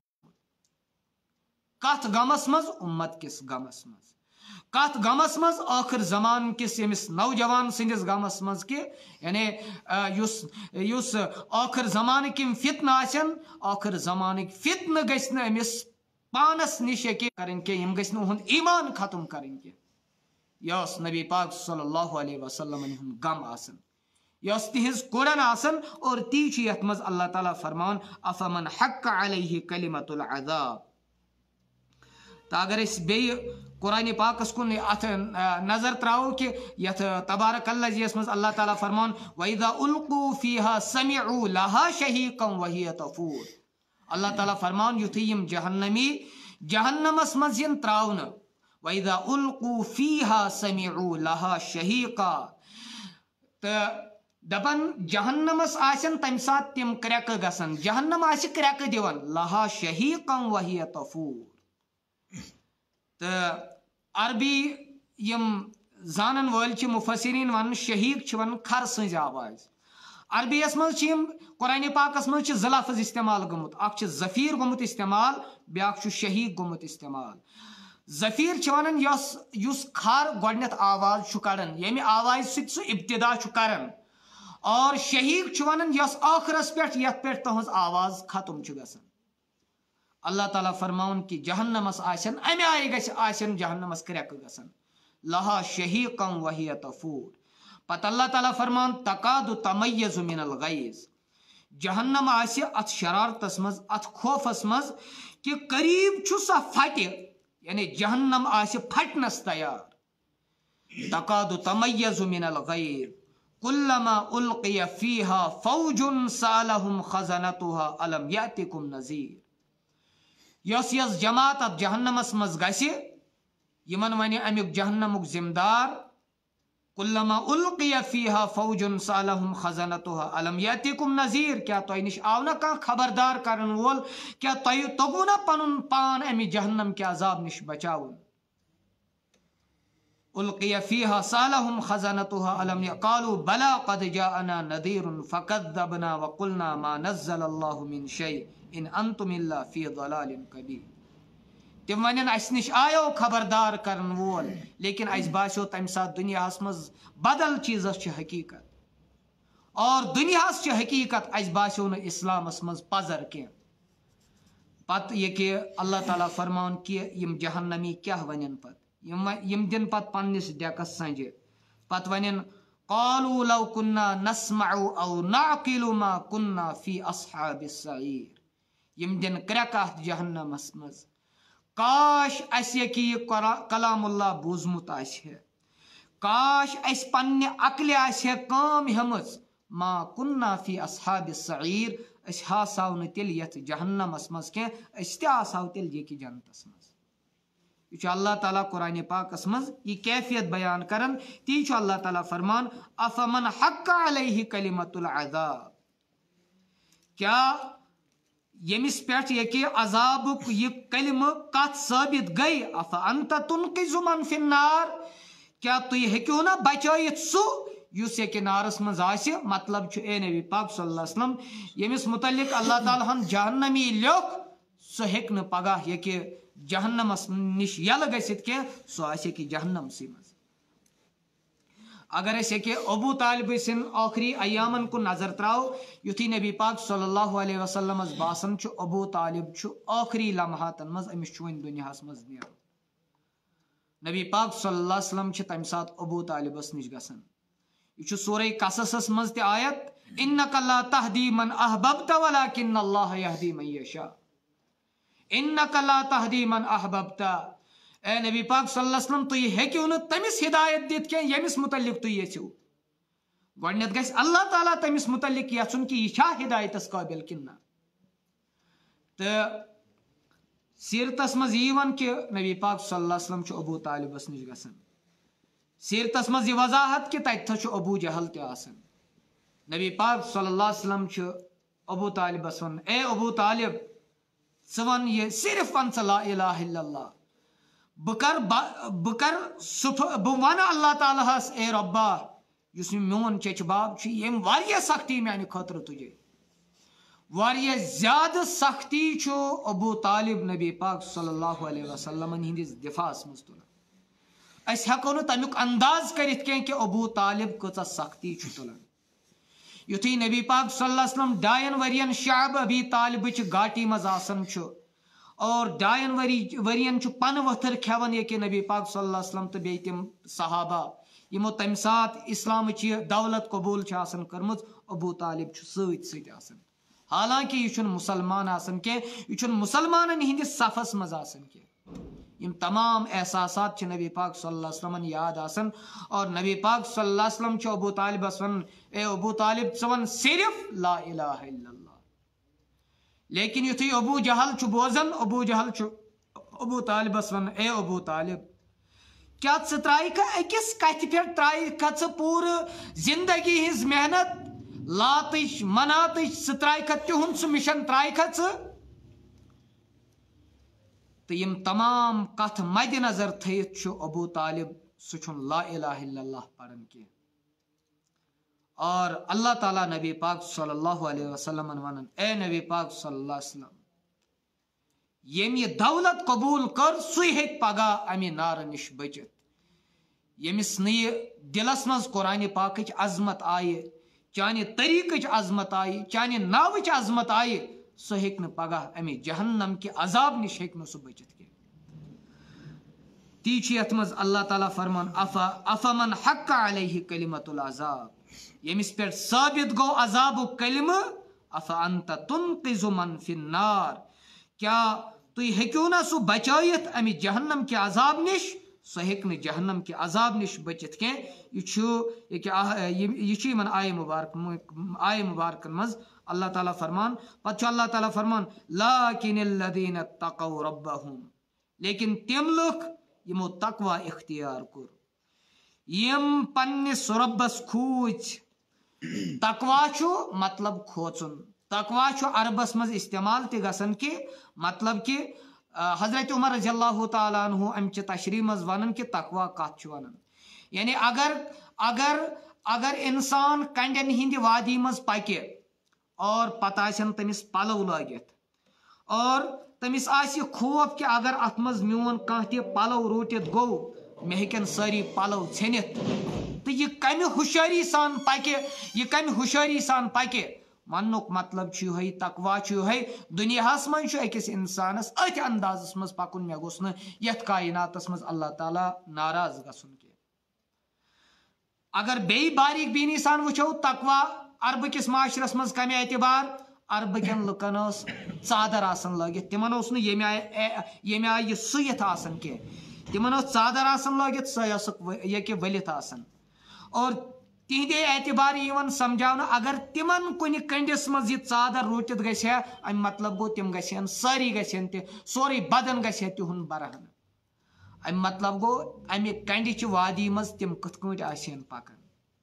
Speaker 1: کت غمس مز امت کس غمس مز کت غمس مز آخر زمان کس یمس نوجوان سندس غمس مز کہ یعنی آخر زمان کم فتنہ آسن آخر زمان فتنہ گژھِ نہ امس پانس نش کریں کہ یم گژھِ نہٕ اُہُنٛد ایمان ختم کریں کہ یس نبی پاک صلی اللہ علیہ وسلم ہُنٛد غم آسن یس تہذ قرآن آسن اور تی چھ یتھ مز اللہ تعالیٰ فرمان افمن حق علیہ کلمۃ العذاب. تو اگر اس بیٚیہِ قرآن پاکس کن ات نظر تراو کہ یتھ تبارک الذی یس مز اللہ تعالیٰ فرمان وَإِذَا أُلْقُوا فِيهَا سَمِعُوا لَهَا شَهِيقًا وَهِيَ تَفُورُ. اللہ تعالیٰ فرمان یُتھُے یم جہنمی جہنمس مز ین تراون وَإِذَا أُلْقُوا فِيهَا سَمِعُوا لَهَا شَهِيقًا تو دپن جہنمس آسن تمہ سات تم کریک گسن جہنم آس کریک دِوان لَهَا شَهِيقًا وَهِيَ تَفُورُ. تو عربی یم زانن وٲلۍ چھِ مفسرین ون شہیق چھ ون کھر سٕنٛز آواز. عربی یس مز چھ یم قرآن پاکس مز چھ زٕ لفظ استعمال گوٚمُت اکھ چھ ظفیر گوٚمُت استعمال بیاکھ چھ شہیق گوٚمُت استعمال. ظفیر چھ ونان یس کھر گۄڈنیتھ آواز چھ کڑان ییٚمہِ آواز سۭتۍ سُہ ابتدا چھ کران اور شہیق چھ ونان یس ٲخرس پٮ۪ٹھ یتھ پٮ۪ٹھ تہنٛز آواز ختم چھ گژھان. اللہ تعالیٰ فرماون کہ جہنمس آسن امہ آیہِ گژھِ آسن جہنمس کریک گژھان لہا شہیقًا وہی تفور. پتہ اللہ تعالیٰ فرمان تکاد تمیز من الغیظ. جہنم آسہِ اتھ شرارتس مز اتھ خوفس مز کہ قریب چھ سا پھٹہِ یعنی جہنم آسہِ پھٹنس تیار. تکاد تمیز من الغیظ کلما القی فیہا فوج سألہم خزنتها الم یأتکم نذیر. یس جماعت ات جہنمس مز گژھِ یمن ونہِ امیُک جہنمُک ذمہ دار کلما القی فیہا فوج سألہم خزنتها الم یأتکم نذیر. کیا تۄہہِ نش آو نا کانٛہہ خبردار کرن وول کیا تۄہہِ توٚگوُ نا پنُن پان امہِ جہنم کہِ عذاب نش بچاوُن. القی فیہا سألہم خزنتها الم قالوا بلا قد جاءنا نذیر فکذبنا وقلنا ما نزل اللہ من شیء ان انتم الا فی ضلال کبیر. تم ونن اس نش آیو خبردار کرن وول لیکن اس باسیو تمہ سات دنیاہس مز بدل چیزس چھ حقیقت اور دنیاہس چھ حقیقت اس باسیو نہ اسلامس مز پزر کی. پتہ یہ کہ اللہ تعالیٰ فرمان کہ یم جہنمی کیا ونن پت یم دن پت پنس ڈیکس سنجہ پتہ ونن قالوا لو كنا نسمع او نعقل ما كنا في اصحاب السعیر. یم دن کریکات جہنمس مز کاش اس یہ کہ یہ کلام اللہ بوزمت آسہِ کاش اس پنہ عقلہِ آسہِ کٲم ہیمٕژ ما كنا في اصحاب السعیر اس ہاساو نہ تیٚلہِ یتھ جہنمس مز کینٛہہ اس تہِ آسہو تیٚلہِ یہ کہ جنتس مز. یہ اللہ تعالیٰ قرآن پاکس مز یہ کیفیت بیان کرن تی چھ اللہ تعالیٰ فرمان افمن حق علیہ کلمۃ العذاب. کیا یمس پہ یہ کہ عذابک یہ کلمہ کت ثابت گئی اف انت تنقذ من فی النار. کیا تھی ہیکو نا بچائت سہ اس یہ کہ نارس مز آسہِ مطلب چھ اے نبی پاک صلی اللہ علیہ وسلم یمس متعلق اللہ تعالیٰ ہن جہنمی لیوکھ سہ ہیک نہ پگہ یہ کہ جہنمس نش یل گژھت کی سہ آسہِ کہ جہنم سی مز. اگر اسے کہ ابو طالب سن آخری ایامن کو نظر تراو یتھی نبی پاک صلی اللہ علیہ وسلم باسن چھ ابو طالب چھ آخری لمحاتن مز امس چھ ون دنیاہس مز نیرُن. نبی پاک صلی اللہ علیہ وسلم چھ تمہ سات ابو طالبس نش گژھان. یہ سورہ قصصس مز تہ آیت انک لا تہدی من احببت ولکن اللہ یہدی من یشاء. انک لا تہدی من احببت. اے نبی پاک صلی اللہ علیہ وسلم تھی ہیکو نا تمس ہدایت دت کی یمس متعلق تھی یژھو. گۄڈنیتھ گژھِ اللہ تعالیٰ تمس متعلق یژھُن کہ یہ چھا ہدایتس قابل کن نہ. تو سیرتس مز یون کہ نبی پاک صلی اللہ علیہ وسلم چھ ابو طالبس نش گژھان. سیرتس مز یہ وضاحت کہ تتہ چھ ابو جہل تہ آسان. نبی پاک صلی اللہ علیہ وسلم چھ ابو طالبس ون اے ابو طالب ژٕ ون یہ صرف ون ژٕ لا الہ الا اللہ. بہ ون اللہ تعالیٰ ہس اے ربا اس میون چچ باب یم واریاہ سختی میانہ خاطر تجھے واریاہ زیادہ سختی چھ ابو طالب نبی پاک صلی اللہ علیہ وسلم ہندس دفاعس مز تلان. اس ہیکو نہ تمیک انداز کرت کی کہ ابو طالب کۭژاہ سختی چھ تلان. یتھی نبی پاک صلی اللہ علیہ وسلم 2 ؤرین شعب ابی طالب چہ گاٹی مز آسان چھ
Speaker 2: اور 2 ورین پن وتھر کھیون یہ نبی پاک صلی اللہ علیہ وسلم تو بیٚیہِ تِم صحابہ یمو تمہِ ساتہٕ اسلامٕچ یہ دولت قبول کٔرمٕژ ابو طالب سۭتۍ سۭتۍ آسان حالانکہ یہ مسلمان آسان کی یہ مسلمانن ہندس صفس مز آسان کی یم تمام احساسات نبی پاک صلی اللہ علیہ وسلم یاد آسان اور نبی پاک صلی اللہ علیہ وسلم ابو طالبس ون اے ابو طالب ژٕ ون صرف لا الہ الا اللہ لیکن یتھے ابو جہل بوزان ابو جہل ابو طالبس ون اے ابو طالب کیا ژٕ ترائکھا أکِس کتھِ پٮ۪ٹھ ترائکھا ژٕ پوٗرٕ زندگی ہٕنٛز محنت لاتٕچ مناتٕچ ژٕ ترائکھا تِہُنٛد سُہ مشن ترائکھا ژٕ تو یم تمام کتھ مد نظر تھیت ابو طالب سہ لا الہ الا اللہ پڑھان کی اور اللہ تعالیٰ نبی پاک صلی اللہ علیہ وسلم ونان اے نبی پاک صلی اللہ علیہ وسلم یم یہ دولت قبول کر سُے ہیٚکہِ پگاہ امہ نار نش بچت یمس نہ دلس مز قرآن پاکچ عظمت آئے چانہ طریقچ عظمت آئے چانہ ناوچ عظمت آئے سہ ہیٚکہِ نہٕ پگاہ امہ جہنم کہ عذاب نش ہیٚکہِ نہٕ سہ بچت کی تی یتھ مز اللہ تعالیٰ فرمان افمن حق علیہ کلمۃ العذاب یمس پہ ثابت گو عذاب کلمہ افانت تنقذ من فی النار کیا تھی ہیٚکِو نا سہ بچائت امہ جہنم کے عذاب نش سہ ہیٚکہِ نہٕ جہنم کے عذاب نش بچت کی یہ آئے مبارکن مز اللہ تعالیٰ فرمان پتہ اللہ تعالیٰ فرمان لاکن الذین اتقوا ربہم لیکن تم لوگ یمو تقوی اختیار کور یم پنس ربس کھوچ تقوی مطلب کھوچن تقوی عربس مز استعمال تہ گژھان کہ مطلب کہ حضرت عمر رضی اللہ تعالیٰ عنہ امچہ تشریح مز ونان کہ تقوی کت ونان یعنی اگر انسان کنڈین ہند وادی مز پکہ اور پتہ آسن تمس پلو لگت اور تمس آسہ خوف کہ اگر ات مز میون کانٛہہ تہ پلو روٹت گو مے ہیٚکن ساری پلو ژھنتھ تو یہ کمہ ہوشیاری سان پکہ ونک مطلب یہ تقوی یہ دنیاہس مز أکس انسانس اتھ اندازس مز پکن مے گوٚژھ نہٕ یتھ کائناتس مز اللہ تعالیٰ ناراض گژھن کی اگر بیٚیہِ باریک بینی سان وچھو تقوی عربہ کس معاشرس مز کمہ اعتبار عربہ کن لکن ژادر آسان لگت تمن یمہ آیہ سُیِتھ آسان کی تمن ژادر آسان لگت سہ یکہ ولتھ آسان اور تہندے اعتبار یوان سمجھاونہ اگر تمن کن کنڈس مز یہ ژادر روٹت گژھِ ہا ام مطلب گو تم گژھن ساری گژھن تہ سورے بدن گژھِ ہا تہند برہن ام مطلب گو امہ کنڈچ وادی مز تم کتھ کٲٹھۍ آسن پکان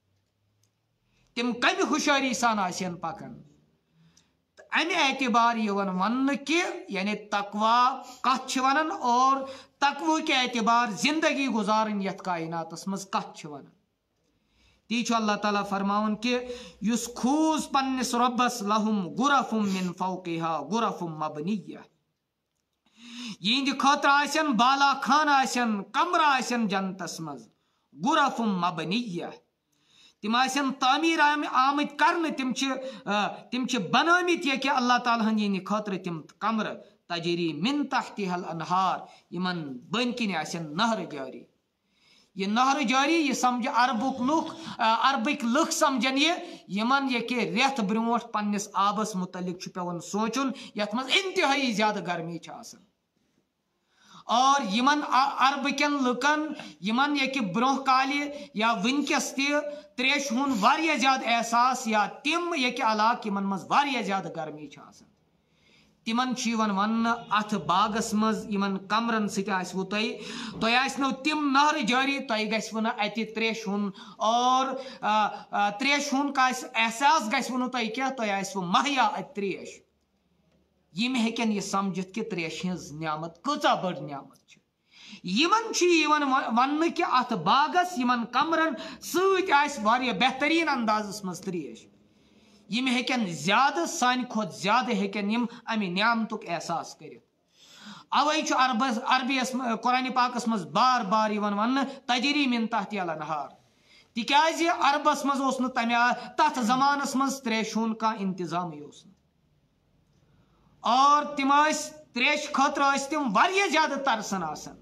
Speaker 2: تم کمہ ہوشیاری سان آسن پکان امہ اعتبار یوان ون کہ یعنی تقوی کت ونان اور تقوی کے اعتبار زندگی گزارن یتھ کائناتس مز کت ونان تی اللہ تعالیٰ فرماون کہ یس کھوز پنس ربس لہم غرف من فوقها غرف مبنیہ یہند خاطر آسن بالا خان آسن کمرہ آسن جنتس مز غرف مبنیہ تم آسن تعمیر آمت کرنے تم بنامت یہ کہ اللہ تعالیٰ ہند خاطر تم کمرہ تجری من تحتها الانہار یمن بن کن آسن نہر جاری یہ نہر جاری یہ سمجھ عربک لکھ سمجھن یمن یہ کہ ریت برونٹ پنس آبس متعلق پیوان سوچن یت مز انتہائی زیادہ گرمی آسان اور یمن عرب کن لکن یمن یہ کہ برہ کالہ یا ونکس تہ تریش ہن واریاہ زیادہ احساس یا تم یہ کہ علاقہ یمن مز واریاہ زیادہ گرمی آسان تمن ون ات باغس مز یمن کمرن سو تہ آسنو تم نہر جاری تہ گھو نا اتہ تریش ہن اور تریش ہن کا احساس گھو نا تہ کیا تہ آسو مہیا ات تریش یم ہیکن یہ سمجھت کہ تریش ہز نعمت کۭژاہ بڑ نعمت یمن ون کہ ات باغس یمن کمرن ست آس واریاہ بہترین اندازس مز تریش یم ہیکن زیادہ سان کھت زیادہ ہیکن یم امہ نعمتک احساس کرت اوے عربیس قرآن پاکس مز بار بار ون تجری من تحت الانہار تکیازِ عربس مز تت زمانس مز تریش ہند کانٛہہ انتظام اور تم تریش خاطر تم واریاہ زیادہ ترسن آسان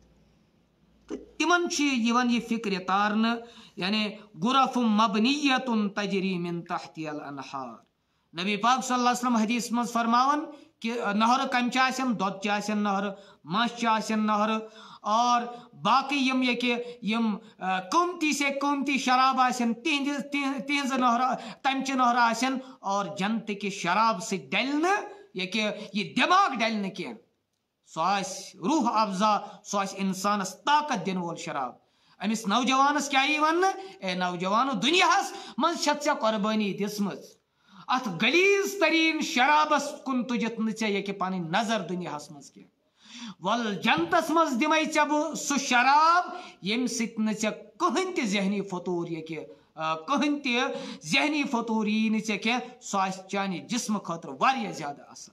Speaker 2: تو تمن یہ فکر تارن یعنی غرف مبنیت تجری من تحت الانہار نبی پاک صلی اللہ علیہ وسلم حدیث مز فرماون کہ نہر کم دود نہر مچھ نہر اور باقی یم قیمتی سے قیمتی شراب تہذ نہر تمچہ نہر آسن اور جنت کی شراب سے ڈلن یہ دماغ ڈلن کی سو روح افزا سو انسانس طاقت دن وول شراب امس نوجوانس کیا ون اے نوجوانو دنیا من ژےٚ قربانی دسم ات غلیظ ترین شرابس کن تجت نی پن نظر دنیا مز کی ول جنتس مز دمے بہ سہ شراب یم سۭتۍ نہٕ ژےٚ کٕہٕنۍ تہِ ذہنی فطور کٕہٕنۍ تہِ ذہنی فطور یی نہٕ ژےٚ کینٛہہ سُہ آسہِ چانہِ جسمہٕ خٲطرٕ واریاہ زیادٕ اصل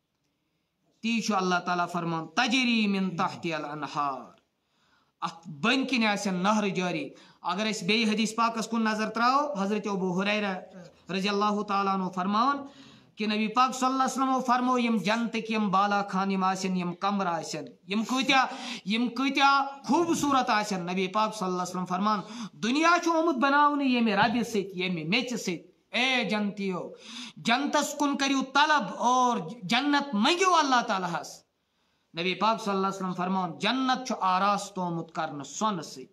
Speaker 2: تی چھُ اللہ تعالیٰ فرمان تجری من تحت الانہار ات بن کن آسن نہر جاری اگر اس بی حدیث پاکس کن نظر تراو حضرت ابو ہریرہ رضی اللہ تعالیٰ عنہ فرمان کہ نبی پاک صلی اللہ علیہ وسلم فرمو یم جنتک یم بالا خان یم آسن یم کمر آسن یم کتیا خوبصورت آسن نبی پاک صلی اللہ علیہ وسلم فرمان دنیا چھو آمت بناونہ یمی رب ست یمی میچ ست اے جنتیو جنتس کن کریو طلب اور جنت منگیو اللہ تعالیٰ ہس نبی پاک صلی اللہ علیہ وسلم فرمان جنت چھو آراست آمت کرن سون ست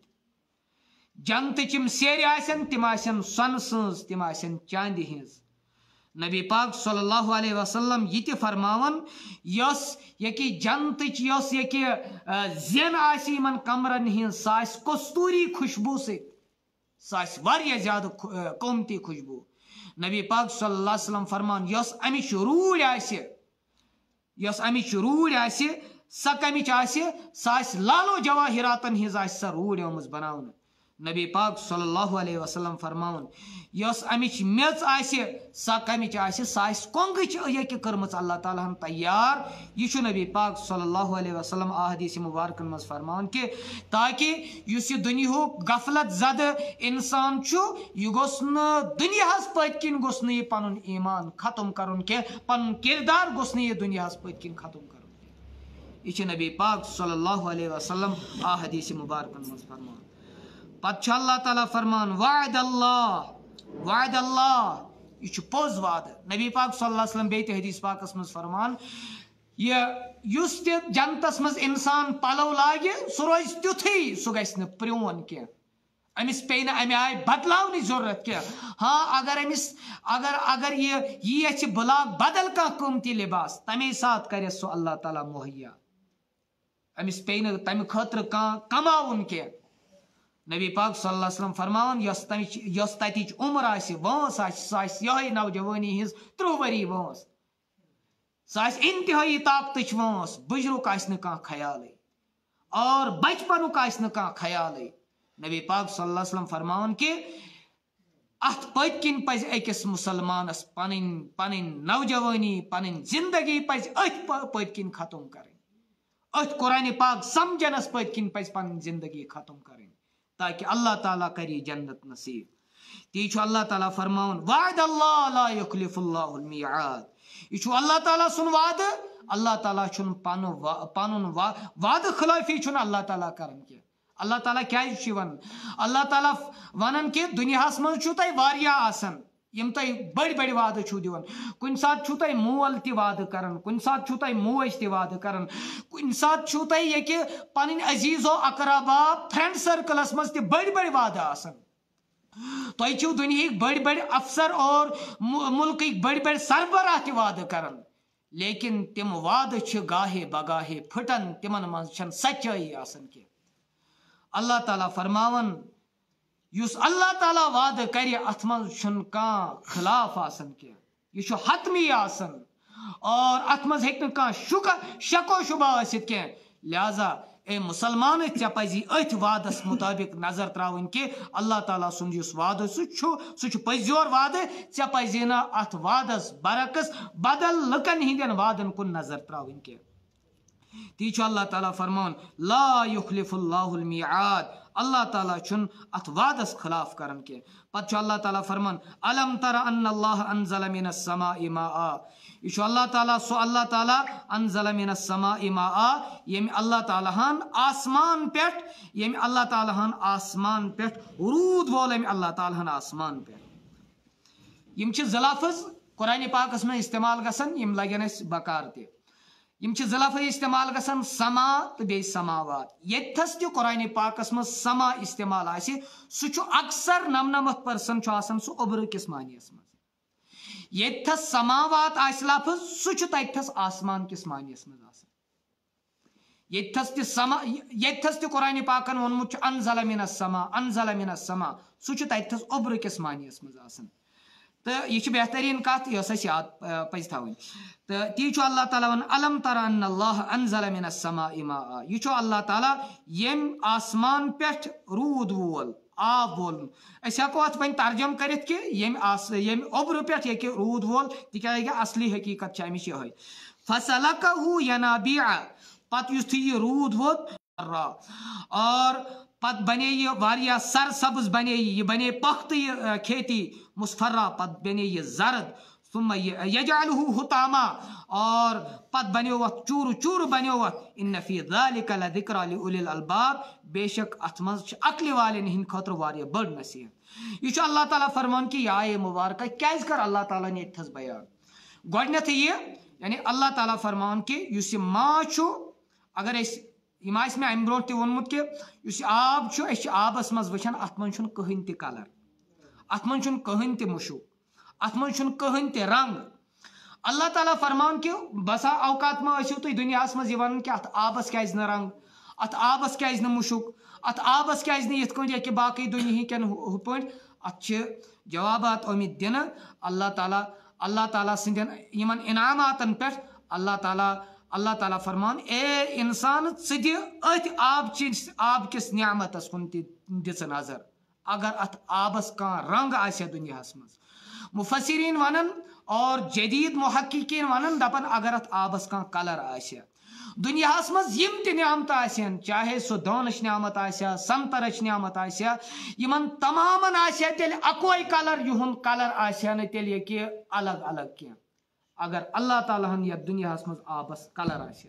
Speaker 2: جنت چم سیر آسن تم آسن سون سنز تم آسن چاندی ہنز نبی پاک صلی اللہ علیہ وسلم یہ فرماون یس یکی جنت یس یکی زین آسی من کمرن ہنز سا آس کستوری خوشبو ست سا آس واریاہ زیادہ قیمتی خوشبو نبی پاک صلی اللہ علیہ وسلم فرمان یس امچ روڑ آسہ یس امچ روڑ آسہ سا کمچ آسہ سا آسہ لالو جواہراتن ہنز آسہ سا روڑ آمٕژ بناونہٕ نبی پاک صلی اللہ علیہ وسلم فرماون یس امچ میژ آسہ سا کمچ آسہ سا آسہ کونگچ یکہ کٔرمٕژ اللہ تعالیٰ ہن تیار یہ چھُ نبی پاک صلی اللہ علیہ وسلم احادیث مبارکن مز فرمان کہ تاکہ اس یہ دنیاہُک غفلت زدہ انسان چھُ یہ گوٚژھ نہٕ دنیاہس پٔتۍ کِنۍ گوٚژھ نہٕ یہ پنُن ایمان ختم کرُن کینٛہہ پنُن کردار گوٚژھ نہٕ یہ دنیاہس پٔتۍ کِنۍ ختم کرُن کینٛہہ یہ چھُ نبی پاک صلی اللہ علیہ وسلم احادیث مبارکن مز فرمان پتہ اللہ تعالیٰ فرمان وعد اللہ یہ پوز وعدہ نبی پاک صلی اللہ علیہ وسلم بیت حدیث پاکس مز فرمان یہ جنتس مز انسان پلو لاگہ سہ روز تیتھے سہ گژھِ نہٕ پرٛون کینٛہہ امس پے نہٕ امہِ آیہِ بدلاونٕچ ضرورت کینٛہہ ہاں اگر یہ یژھِ بہٕ لاگہٕ بدل کانٛہہ قۭمتی لباس تمے ساتہٕ کرٮ۪س سُہ اللہ تعالیٰ مہیا امس پے نہٕ تمہِ خٲطرٕ کانٛہہ کماوُن کینٛہہ نبی پاک صلی اللہ علیہ وسلم فرماون یس تتچ عمر آسہ وٲنس آسہ سہ آسہ یہے نوجوانی ہنز 30 ؤری وٲنس سہ آسہ انتہائی طاقتٕچ وٲنس بُجرُک آسہ نہٕ کانٛہہ خیالٕے اور بچپنُک آسہ نہٕ کانٛہہ خیالٕے نبی پاک صلی اللہ علیہ وسلم فرماون کہ ات پٔتۍ کِنۍ پزِ أکِس مُسلمانس پنٕنۍ نوجوانی پنٕنۍ زندگی پزِ أتھۍ پٔتۍ کِنۍ ختم کرٕنۍ أتھۍ قرآنِ پاک سمجھنس پٔتۍ کِنۍ پزِ پنٕنۍ زندگی ختم کرٕنۍ تاکہ اللہ تعالیٰ کری جنت نصیب تی چھُ اللہ تعالیٰ فرماون وعد اللہ لا یخلف اللہ المیعاد یہ چھُ اللہ تعالیٰ سُنٛد وعدٕ اللہ تعالیٰ چھُنہٕ پنُن وعدٕ خلٲفی چھُنہٕ اللہ تعالیٰ کران کینٛہہ اللہ تعالیٰ کیازِ چھُ ونان اللہ تعالیٰ ونان کہ دنیاہس منٛز چھُو تۄہہِ واریاہ آسان یم تۄہہِ بٔڑۍ بٔڑۍ وعدٕ چھُو دِوان کُنہِ ساتہٕ چھُو تۄہہِ مول تہِ وعدٕ کران کُنہِ ساتہٕ چھُو تۄہہِ موج تہِ وعدٕ کران کُنہِ ساتہٕ چھُو تۄہہِ ییٚکہِ پنٕنۍ عزیٖز و اقربا فرینڈ سرکلس منٛز تہِ بٔڑۍ بٔڑۍ وعدٕ آسان تۄہہِ چھُو دُنیہٕکۍ بٔڑۍ بٔڑۍ افسر اور مُلکٕکۍ بٔڑۍ بٔڑۍ سربراہ تہِ وعدٕ کران لیکن تِم وعدٕ چھِ گاہے بگاہے پھٕٹان تِمن منٛز چھنہٕ سچٲیی آسان کینٛہہ اللہ تعالیٰ فرماون یُس اللہ تعالیٰ وعدٕ کرِ اتھ منٛز چھُنہٕ کانٛہہ خلاف آسان کینٛہہ یہ چھُ حتمی آسان اور اتھ منٛز ہیٚکہِ نہٕ کانٛہہ شک و شبہ ٲسِتھ کینٛہہ لہذا اے مسلمان ژےٚ پزی أتھۍ وعدس مطابق نظر تراوٕنۍ کہ اللہ تعالیٰ سُنٛد یُس وعدٕ سُہ چھُ پٔزیور وعدٕ ژےٚ پزی نہٕ اتھ وعدس برعکس بدل لُکن ہٕنٛدٮ۪ن وعدن کُن نظر تراوٕنۍ کینٛہہ تی چھُ اللہ تعالیٰ فرمان لا یخلف اللہ المیعاد اللہ تعالیٰ چھن ات وعدس خلاف کرن کی پتہ اللہ تعالیٰ فرمان علم تر ان اللہ انزل من السماء ماء یہ اللہ تعالیٰ سو اللہ تعالیٰ انزل من السماء ماء یم اللہ تعالیٰ ہن آسمان پیٹھ یم اللہ تعالیٰ ہن آسمان پیٹھ رود وول یم اللہ تعالیٰ ہن آسمان پیٹھ یم چھ زلافظ قرآن پاکس میں استعمال گژھن یم لگن اس بکار تہ یم چھ زلافظ استعمال گژھن سما تو بی سماوات یتھس تہ قرآن پاکس میں سما استعمال آسی سہ چھ اکثر 99% چھ آسان سہ اوبر کس معنیس مز یتھس سماوات آس لفظ سہ چھ تتھس آسمان کس معنیس مز آسان یتھس تہ قرآن پاکن وونمت چھ انزل من السما انزل من السما سہ چھ تتھس اوبر کس معنیس مز آسان تو یہ بہترین کت یس اس یاد پز تھوین تو تی اللہ تعالیٰ ون علم تر ان اللہ انزل من السماء ماء یہ اللہ تعالیٰ یم آسمان پیٹھ رود وول آب وول اس ہیکو ات وین ترجم کرت کہ یم اوبر پیٹھ یہ رود وول تکیازِ اصلی حقیقت امچ یہ فسلکہ ینابیع پتہ یتھے یہ رود ووت اور پت بنے یہ واریاہ سر سبز بنے یہ بنے پخت یہ کھیتی مصفرہ پت بنے یہ زرد ثم یجعلہ حطاما اور پت بنیو وقت چور چور بنیو وقت ان فی ذلک لذکرى لأولی الالباب بے شک اتمنز عقل والن ہند خاطر واریاہ بڑ نصیحت یہ اللہ تعالیٰ فرمان کی آئے مبارکہ کیاز کر اللہ تعالیٰ نے اتھس بیان گوڈنیتھ یہ یعنی اللہ تعالیٰ فرمان کہ اس ما چھو اگر اس یم آس میں امہ برو تہ وونمت کہ اس آب چھو اس آبس مز وچھان ات من چھن کہین تہ کلر ات من چھن کہین تہ مشو ات من چھن کہین تہ رنگ اللہ تعالیٰ فرمان کہ بسا اوقات ما ٲسِو تُہۍ دُنیاہس منٛز یہِ وَنان کہ ات آبس کیازِ نہٕ رنگ ات آبس کیازِ نہٕ مُشُک ات آبس کیازِ نہٕ یِتھ کٲٹھۍ ییٚکہِ باقٕے دُنہِکٮ۪ن ہُہ پٲٹھۍ ات چھِ جوابات آمٕتۍ دِنہٕ اللہ تعالیٰ سٕنٛدٮ۪ن یِمن انعاماتن پٮ۪ٹھ اللہ تعالیٰ فرمان اے انسان ژٕ دِ أتھۍ آب کِس نعمتس کُن تہِ دِژٕ نظر اگر ات آبس کانٛہہ رنگ آسہِ دُنیاہس منٛز مفسرین ونان اور جدید محققین ونان دپان اگر ات آبس کانٛہہ کلر آسہِ دنیاہس منٛز یم تہِ نعمت آسن چاہے سُہ دانٕچ نعمت آسیا سنترٕچ نعمت آسیا یمن تمامن آسیا تیٚلہِ اکوے کلر یِہُنٛد کلر آسیا نہٕ تیٚلہِ یہِ کہِ الگ الگ کینٛہہ اگر اللہ تعالیٰ ہن یتھ دنیاہس منٛز آبس کلر آسہِ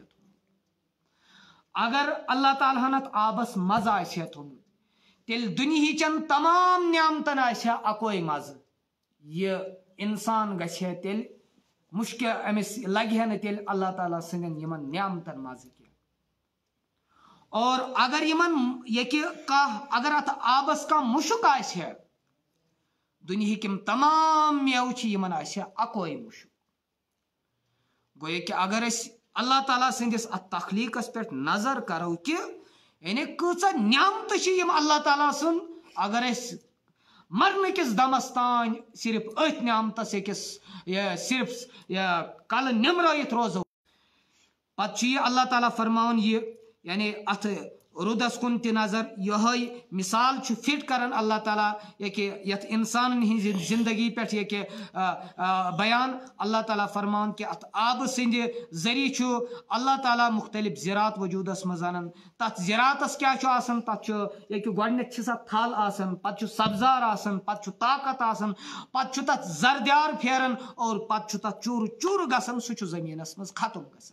Speaker 2: اگر اللہ تعالیٰ ہن اتھ آبس مزٕ آسہِ تھوٚمُت تیٚلہِ دُنہِچن تمام نعمتن آسیا اکوے مزٕ یہ انسان گژھِ ہے تیٚلہِ مشکل امس لگہِ ہے نہٕ تیٚلہِ اللہ تعالیٰ سٕنٛدٮ۪ن یِمن نعمتن مزٕ کینٛہہ اور اگر یمن ییٚکہِ کانٛہہ اگر اتھ آبس کانٛہہ مُشُک آسہِ ہے دُنہِکۍ یِم تمام میوٕ چھِ یمن آسہِ ہے اکوے مُشُک گوٚو کہ اگر أسۍ اللہ تعالیٰ سٕنٛدِس اتھ تخلیقس پٮ۪ٹھ نظر کرو کہ یعنی کۭژاہ نعمتہٕ چھِ یِم اللہ تعالیٰ سُنٛد اگر أسۍ مرنہٕ کِس دمس تام صرف أتھۍ نعمتس أکِس صرف کلہٕ نمرٲیِتھ روزو پتہٕ چھُ یہِ اللہ تعالیٰ فرماوان یہ یعنی اتھ رُدس کُن تہِ نظر یِہوے مثال چھُ فٹ کران اللہ تعالیٰ ییٚکہِ یتھ انسانن ہٕنٛزِ زندگی پٮ۪ٹھ ییٚکہِ بیان اللہ تعالیٰ فرمان کہ اتھ آبہٕ سٕنٛدِ ذریعہ چھُ اللہ تعالیٰ مختلف زراعت وجوٗدس منٛز انان تتھ زراعتس کیاہ چھُ آسان تتھ چھُ ییٚکہِ گۄڈنیتھ چھِ سۄ تھل آسان پتہٕ چھُ سبزار آسان پتہٕ چھُ طاقت آسان پتہٕ چھُ تتھ زردیار پھیران اور پتہٕ چھُ تتھ چوٗرٕ چوٗرٕ گژھان سُہ چھُ زٔمیٖنس منٛز ختم گژھان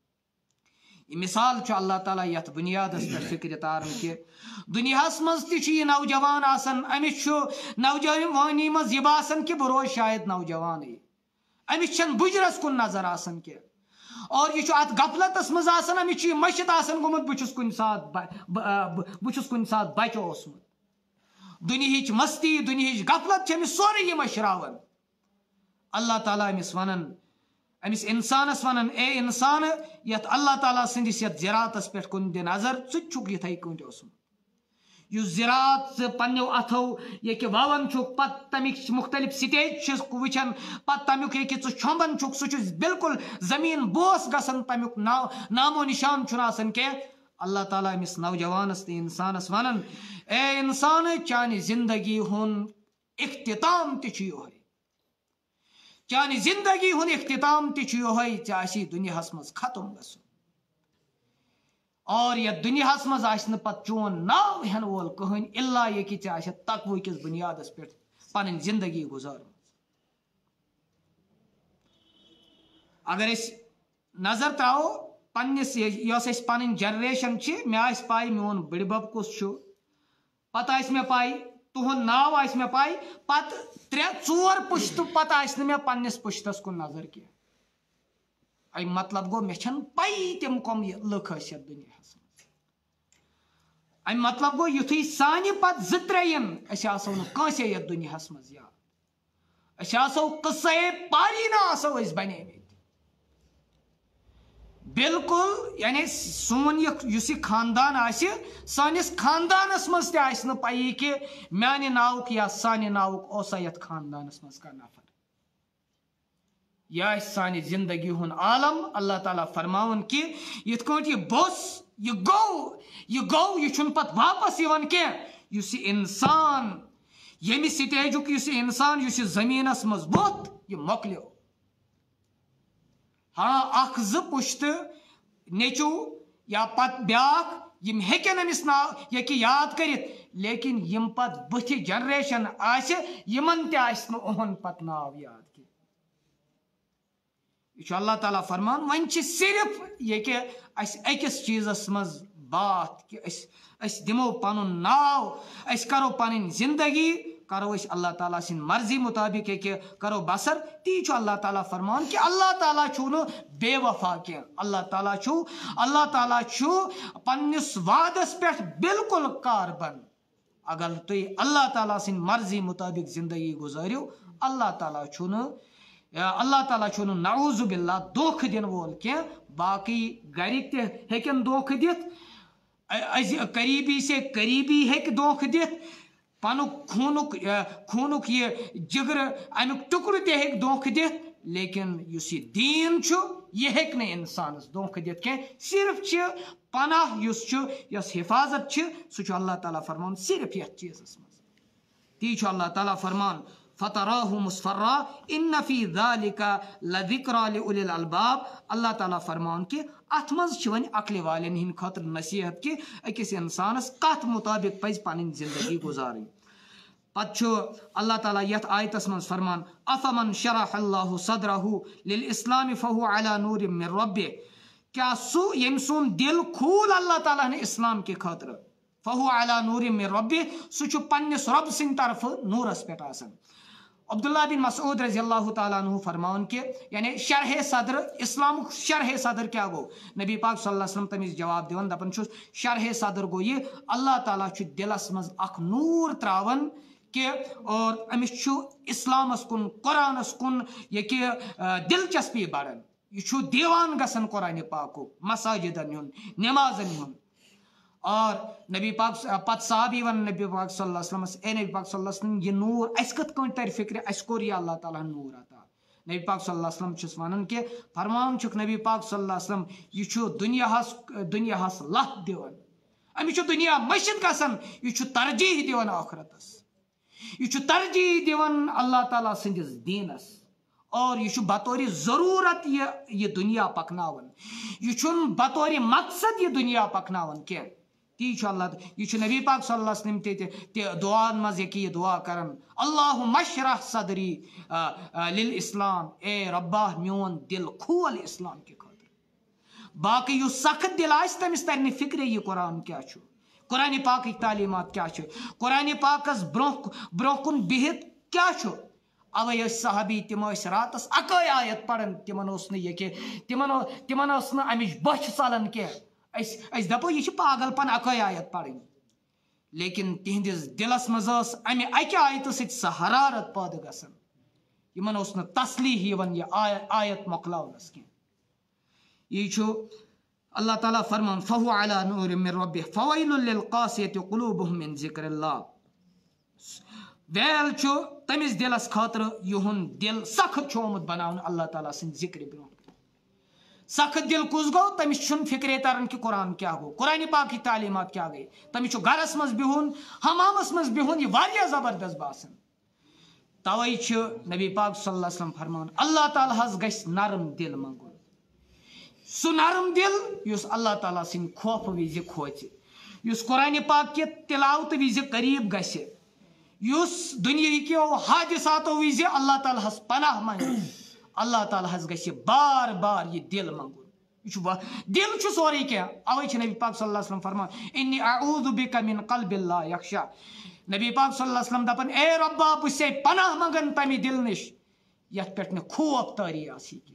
Speaker 2: یہ مثال چھُ اللہ تعالیٰ یتھ بنیادس پٮ۪ٹھ فکرِ تاران کہ دنیاہس منٛز تہِ چھُ یہِ نوجوان آسان أمِس چھُ نوجوانی منٛز یہِ باسان کہ بہٕ روزٕ شاید نوجوانٕے أمِس چھنہٕ بُجرس کُن نظر آسان کینٛہہ اور یہِ چھُ اتھ غفلتس منٛز آسان أمِس چھُ یہِ مٔشِتھ آسان گوٚمُت بہٕ چھُس کُنہِ ساتہٕ بچہِ اوسمُت دُنہِچ مستی دُنہِچ غفلت چھِ أمِس سورُے یہِ مٔشراوان اللہ تعالیٰ أمِس ونان أمِس انسانس ونان اے انسان یتھ اللہ تعالیٰ سٕنٛدِس یتھ زراعتس پٮ۪ٹھ کُن دِ نظر ژٕ تہِ چھُکھ یِتھے کٲٹھۍ اوسمُت یُس زراعت ژٕ پننیو اتھو ییٚکہِ ووان چھُکھ پتہٕ تمیُک مختلف سٹیج چھُکھ وٕچھان پتہٕ تمیُک ییٚکہِ ژٕ چھۄمبان چھُکھ سُہ چھُ بالکل زمیٖن بوس گژھان تمیُک نامو نشان چھُنہٕ آسان کینٛہہ اللہ تعالیٰ أمِس نوجوانس تہٕ انسانس ونان اے انسان چانہِ زندگی ہُنٛد اختتام تہِ چھُ یِہوے چانہِ زندگی ہُنٛد اختتام تہِ چھُ یِہوے ژےٚ آسی دُنیاہس منٛز ختم گژھُن اور یہ دنیا مز آسہ پتہ چون ناو ہین وول کہین الا یہ کہ ژےٚ آسیٚتھ تقوی کس بنیادس پہ پن زندگی گزارم. اگر اس نظر تراو پنس یس پن جنریشن مے آس پائی میون بڑبب کس پتہ آس مے پائی تہند ناو آس مے پائی پتہ 3-4 پشت پتہ آس نہ مے پنس پشتس کن نظر کی. ام مطلب گو مے چھن پائی تم کم لکھ ٲسۍ یتھ دنیاہس منٛز. ام مطلب گو یتھُے سانہِ پتہٕ 2-3 ین أسۍ آسو نہٕ کٲنٛسے یتھ دنیاہس منٛز یاد. أسۍ آسو قصے پارینہ آسو أسۍ بنیمٕتۍ. بالکل یعنی سون یہ خاندان آسہِ سٲنِس خاندانس منٛز تہِ آسہِ نہٕ پایی کہ میانہِ ناوُک یا سانہِ ناوُک اوسا یتھ خاندانس منٛز کانٛہہ نفر. یہ آسہِ سانہِ زندگی ہُنٛد عالم. اللہ تعالیٰ فرماون کہ یِتھ کٲٹھۍ یہِ بوٚس یہِ گوٚو یہِ چھُنہٕ پتہٕ واپس یِوان کینٛہہ. یُس یہِ انسان ییٚمہِ سٹیجُک یُس یہِ انسان یُس یہِ زٔمیٖنس منٛز ووٚتھ یہِ مۄکلیو. ہاں 1-2 پشت نیچو یا پت بیاکھ یم ہیکن امس ناو یہ یاد کرت لیکن یم پت بتھ جنریشن آسہ یمن تہ آسہ نہ اہن پت ناو یاد کی. یہ اللہ تعالیٰ فرمان ون صرف یہ کہ اس اکس چیزس مز بات کہ اس دمو پنن ناو اس کرو پن زندگی کرو اس اللہ تعالیٰ سن مرضی مطابق کہ کرو بسر. تی اللہ تعالیٰ فرمان کہ اللہ تعالیٰ چھو نو بے وفا کی. اللہ تعالیٰ چھو پنس وعدس پہ بالکل کاربن. اگر تھی اللہ تعالیٰ سن مرضی مطابق زندگی گزارو اللہ تعالیٰ چھو نو نعوذ باللہ دھوکہ دن وول کی. باقی گرک تہ ہیکن دھوکہ دت, قریبی سے قریبی ہیک دھوکہ دت, پنک خونک یہ جگر امیک ٹکر تہ ہیک دھوکہ دت. لیکن اس یہ دین یہ ہیک نہ انسانس دھوکہ دت کی. صرف پناہ یس حفاظت سہ اللہ تعالیٰ فرمان صرف یتھ چیزس مز. تی اللہ تعالیٰ فرمان فتراہ مصفرا ان فی ذالک لذکرا لأولی الالباب. اللہ تعالیٰ فرمان کہ ات مز ون عقل والن ہند خاطر نصیحت کہ اکس انسانس کت مطابق پز پن زندگی گزارن. پتہ اللہ تعالیٰ یت آیتس من فرمان افمن شرح اللہ صدرہ للاسلام فہو علی نور من ربہ. کیا سو یم سون دل کھول اللہ تعالیٰ نے اسلام کے خاطر فہو علی نور من ربہ سہ پنس رب سند طرف نورس پہ آسان. عبداللہ بن مسعود رضی اللہ تعالیٰ عنہ فرمان کہ یعنی شرح صدر اسلام شرح صدر کیا گو. نبی پاک صلی اللہ علیہ وسلم تمس جواب دون دپان شرح صدر گو یہ اللہ تعالیٰ دلس مز اخ نور تراون کہ اور امس اسلامس کن قرآنس کن یہ کہ دلچسپی بڑھن. یہ دیوان گسن قرآن پاکو مساجدن ہند نمازن ہند. اور نبی پاک پت صحابی ون نبی پاک صلی اللہ علیہ وسلم اے نبی پاک صلی اللہ علیہ وسلم یہ نور اس کت کن تر فکر اس کور یہ اللہ تعالیٰ نور عطا. نبی پاک صلی اللہ علیہ وسلم چھس ونان کہ فرمان چھک نبی پاک صلی اللہ علیہ وسلم یہ دنیاہس لت دیوان امس دنیا مشت گسن یہ ترجیح دیوان آخرتس یہ ترجیح دیوان اللہ تعالیٰ سندس دینس اور یہ بطور ضرورت یہ دنیا پکناون یہ بطور مقصد یہ دنیا پکناون کی. تی اللہ یہ نبی پاک صلی اللہ علیہ وسلم دعان مز یہ دعا کرن اللہم اشرح صدری للاسلام. اے ربا میون دل کھول اسلام کے خاطر. باقی یہ سخت دل آس تمس تر فکر یہ قرآن کیا قرآن پاک تعلیمات کیا قرآن پاکس برہ کن بہت کیا اوے صحابی تم راتس اکے آیت پڑھن تمن یہ کہ تمن امچ بچ ژلان کی. دپو یہ پاگل پن اکے آیت پڑھن لیکن تہندس دلس مز امہ اکہ آیت ست سہ حرارت پید گسان یمن تسلیح یہ آیت مکلاونس کی. یہ اللہ تعالیٰ فرمان فہو علی نور من ربہ فویل للقاسیۃ قلوبہم من ذکر اللہ. ویل تمس دلس خاطر یہن دل سخت آمت بناون اللہ تعالیٰ سن ذکر برو. سخت دل کس گو تمس فکرے تران کہ قرآن کیا گو قرآن پاک کی تعلیمات کیا گئی. تمس گرس مز بہن حمامس مز بہن یہ واریاہ زبردست باسان. توے نبی پاک صلی اللہ علیہ وسلم فرمان اللہ تعالیٰ حس گژھِ نرم دل منگن. سہ نرم دل یس اللہ تعالیٰ سن خوف وز کھوچ یس قرآن پاک کے تلاوت وز قریب گژھِ یس دنیا کیو حادثاتو وز اللہ تعالیٰ ہس پناہ منگ اللہ تعالیٰ ہس گژھِ بار بار یہ دل منگن یہ دل چھ سورے کیا اوے نبی پاک صلی اللہ علیہ وسلم فرمان انی اعوذ بک من قلب لا یخشع نبی پاک صلی اللہ علیہ وسلم دپن اے ربا بہ سے پناہ منگن تمہ دل نش یت پہ خوف تاری آسی کی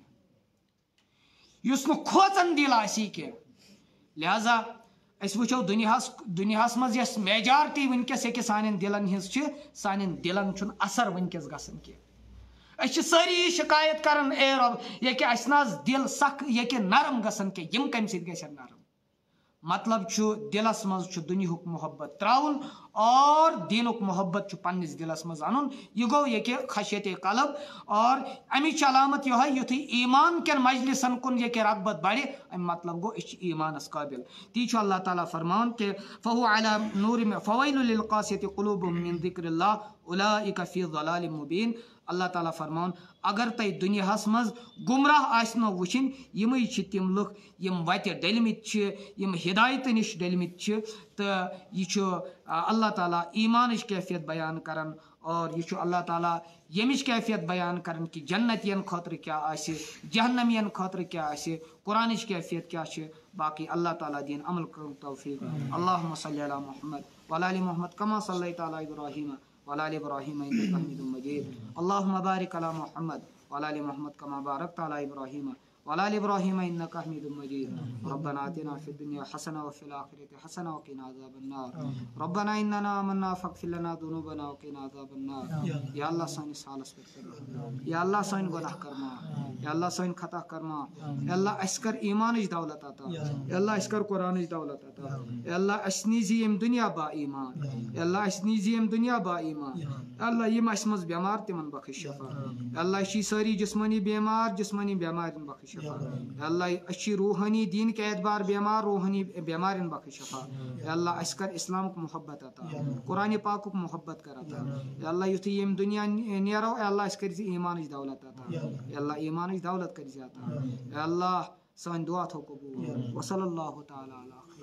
Speaker 2: یس نہ کھوژن دل آسی کی لہذا اس وچو دنیاہس مز یس میجارٹی ونکس یہ سان دلن ہز سان دلن چھ اثر ونکس گژھان کی اس ساری شکایت کران اے رب یہ کہ اس ناز دل سخ یہ کہ نرم گژھان کی یم کم سید گژھن نرم مطلب دلس مز دنیاک محبت تراؤن اور دینک محبت پنس دلس مز ان یہ گو یہ کہ خشیت قلب اور امچ علامت یہ یتھ ایمان کن مجلسن کن یہ کہ رغبت بڑھ ام مطلب گو اس ایمانس قابل تی اللہ تعالیٰ فرمان کہ فہو علی نور فویل للقاسیۃ قلوبهم من ذکر اللہ اولئک فی ضلال مبین اللہ تعالیٰ فرمان اگر تہ دنیاہس مز گمراہ آسنو وچھن یمے چھ تم لوگ یم وتہ ڈلمت چھ یم ہدایت نش ڈلمت چھ تو یہ اللہ تعالیٰ ایمانچ کیفیت بیان کران اور یہ اللہ تعالیٰ یمچ کیفیت بیان کران کہ جنتین خاطر کیا آسہ جہنمین خاطر کیا آسہ قرآنچ کیفیت کیا چھ باقی اللہ تعالیٰ دین عمل کرن توفیق اللہم صلی علی محمد وعلی آل محمد کما صلیت علی ابراہیم وعلى آل إبراهيم إنك حميد مجيد اللهم بارك على محمد وعلى آل محمد كما باركت على إبراهيم وعلى آل إبراهيم إنك حميد مجيد ربنا آتنا في الدنيا حسنة وفي الآخرة حسنة وقنا عذاب النار ربنا إننا آمنا فاغفر لنا ذنوبنا وقنا عذاب النار يا الله ساني سالس پر يا الله ساني گناہ کرما يا الله ساني خطا کرما يا الله اسکر ایمانچ دولت عطا يا الله اسکر قرآنچ دولت عطا يا الله اسنیزی یم دنیا با ایمان يا الله اسنیزی یم دنیا با ایمان يا الله یم اسمز بیمار تمن بخش شفا يا الله شی ساری جسمانی بیمار بخش یا اللہ اچھی روحانی دین کے اعتبار بیمار روحانی بیمار بخش شفا یا اللہ اس کر اسلام کو محبت عطا قرآن پاک کو محبت کر عطا یا اللہ یتھ یم دنیا نیرو یا اللہ اس کر ایمان دولت عطا یا اللہ ایمان دولت کر عطا یا اللہ سان دعا تھو قبول وصلی اللہ تعالی علی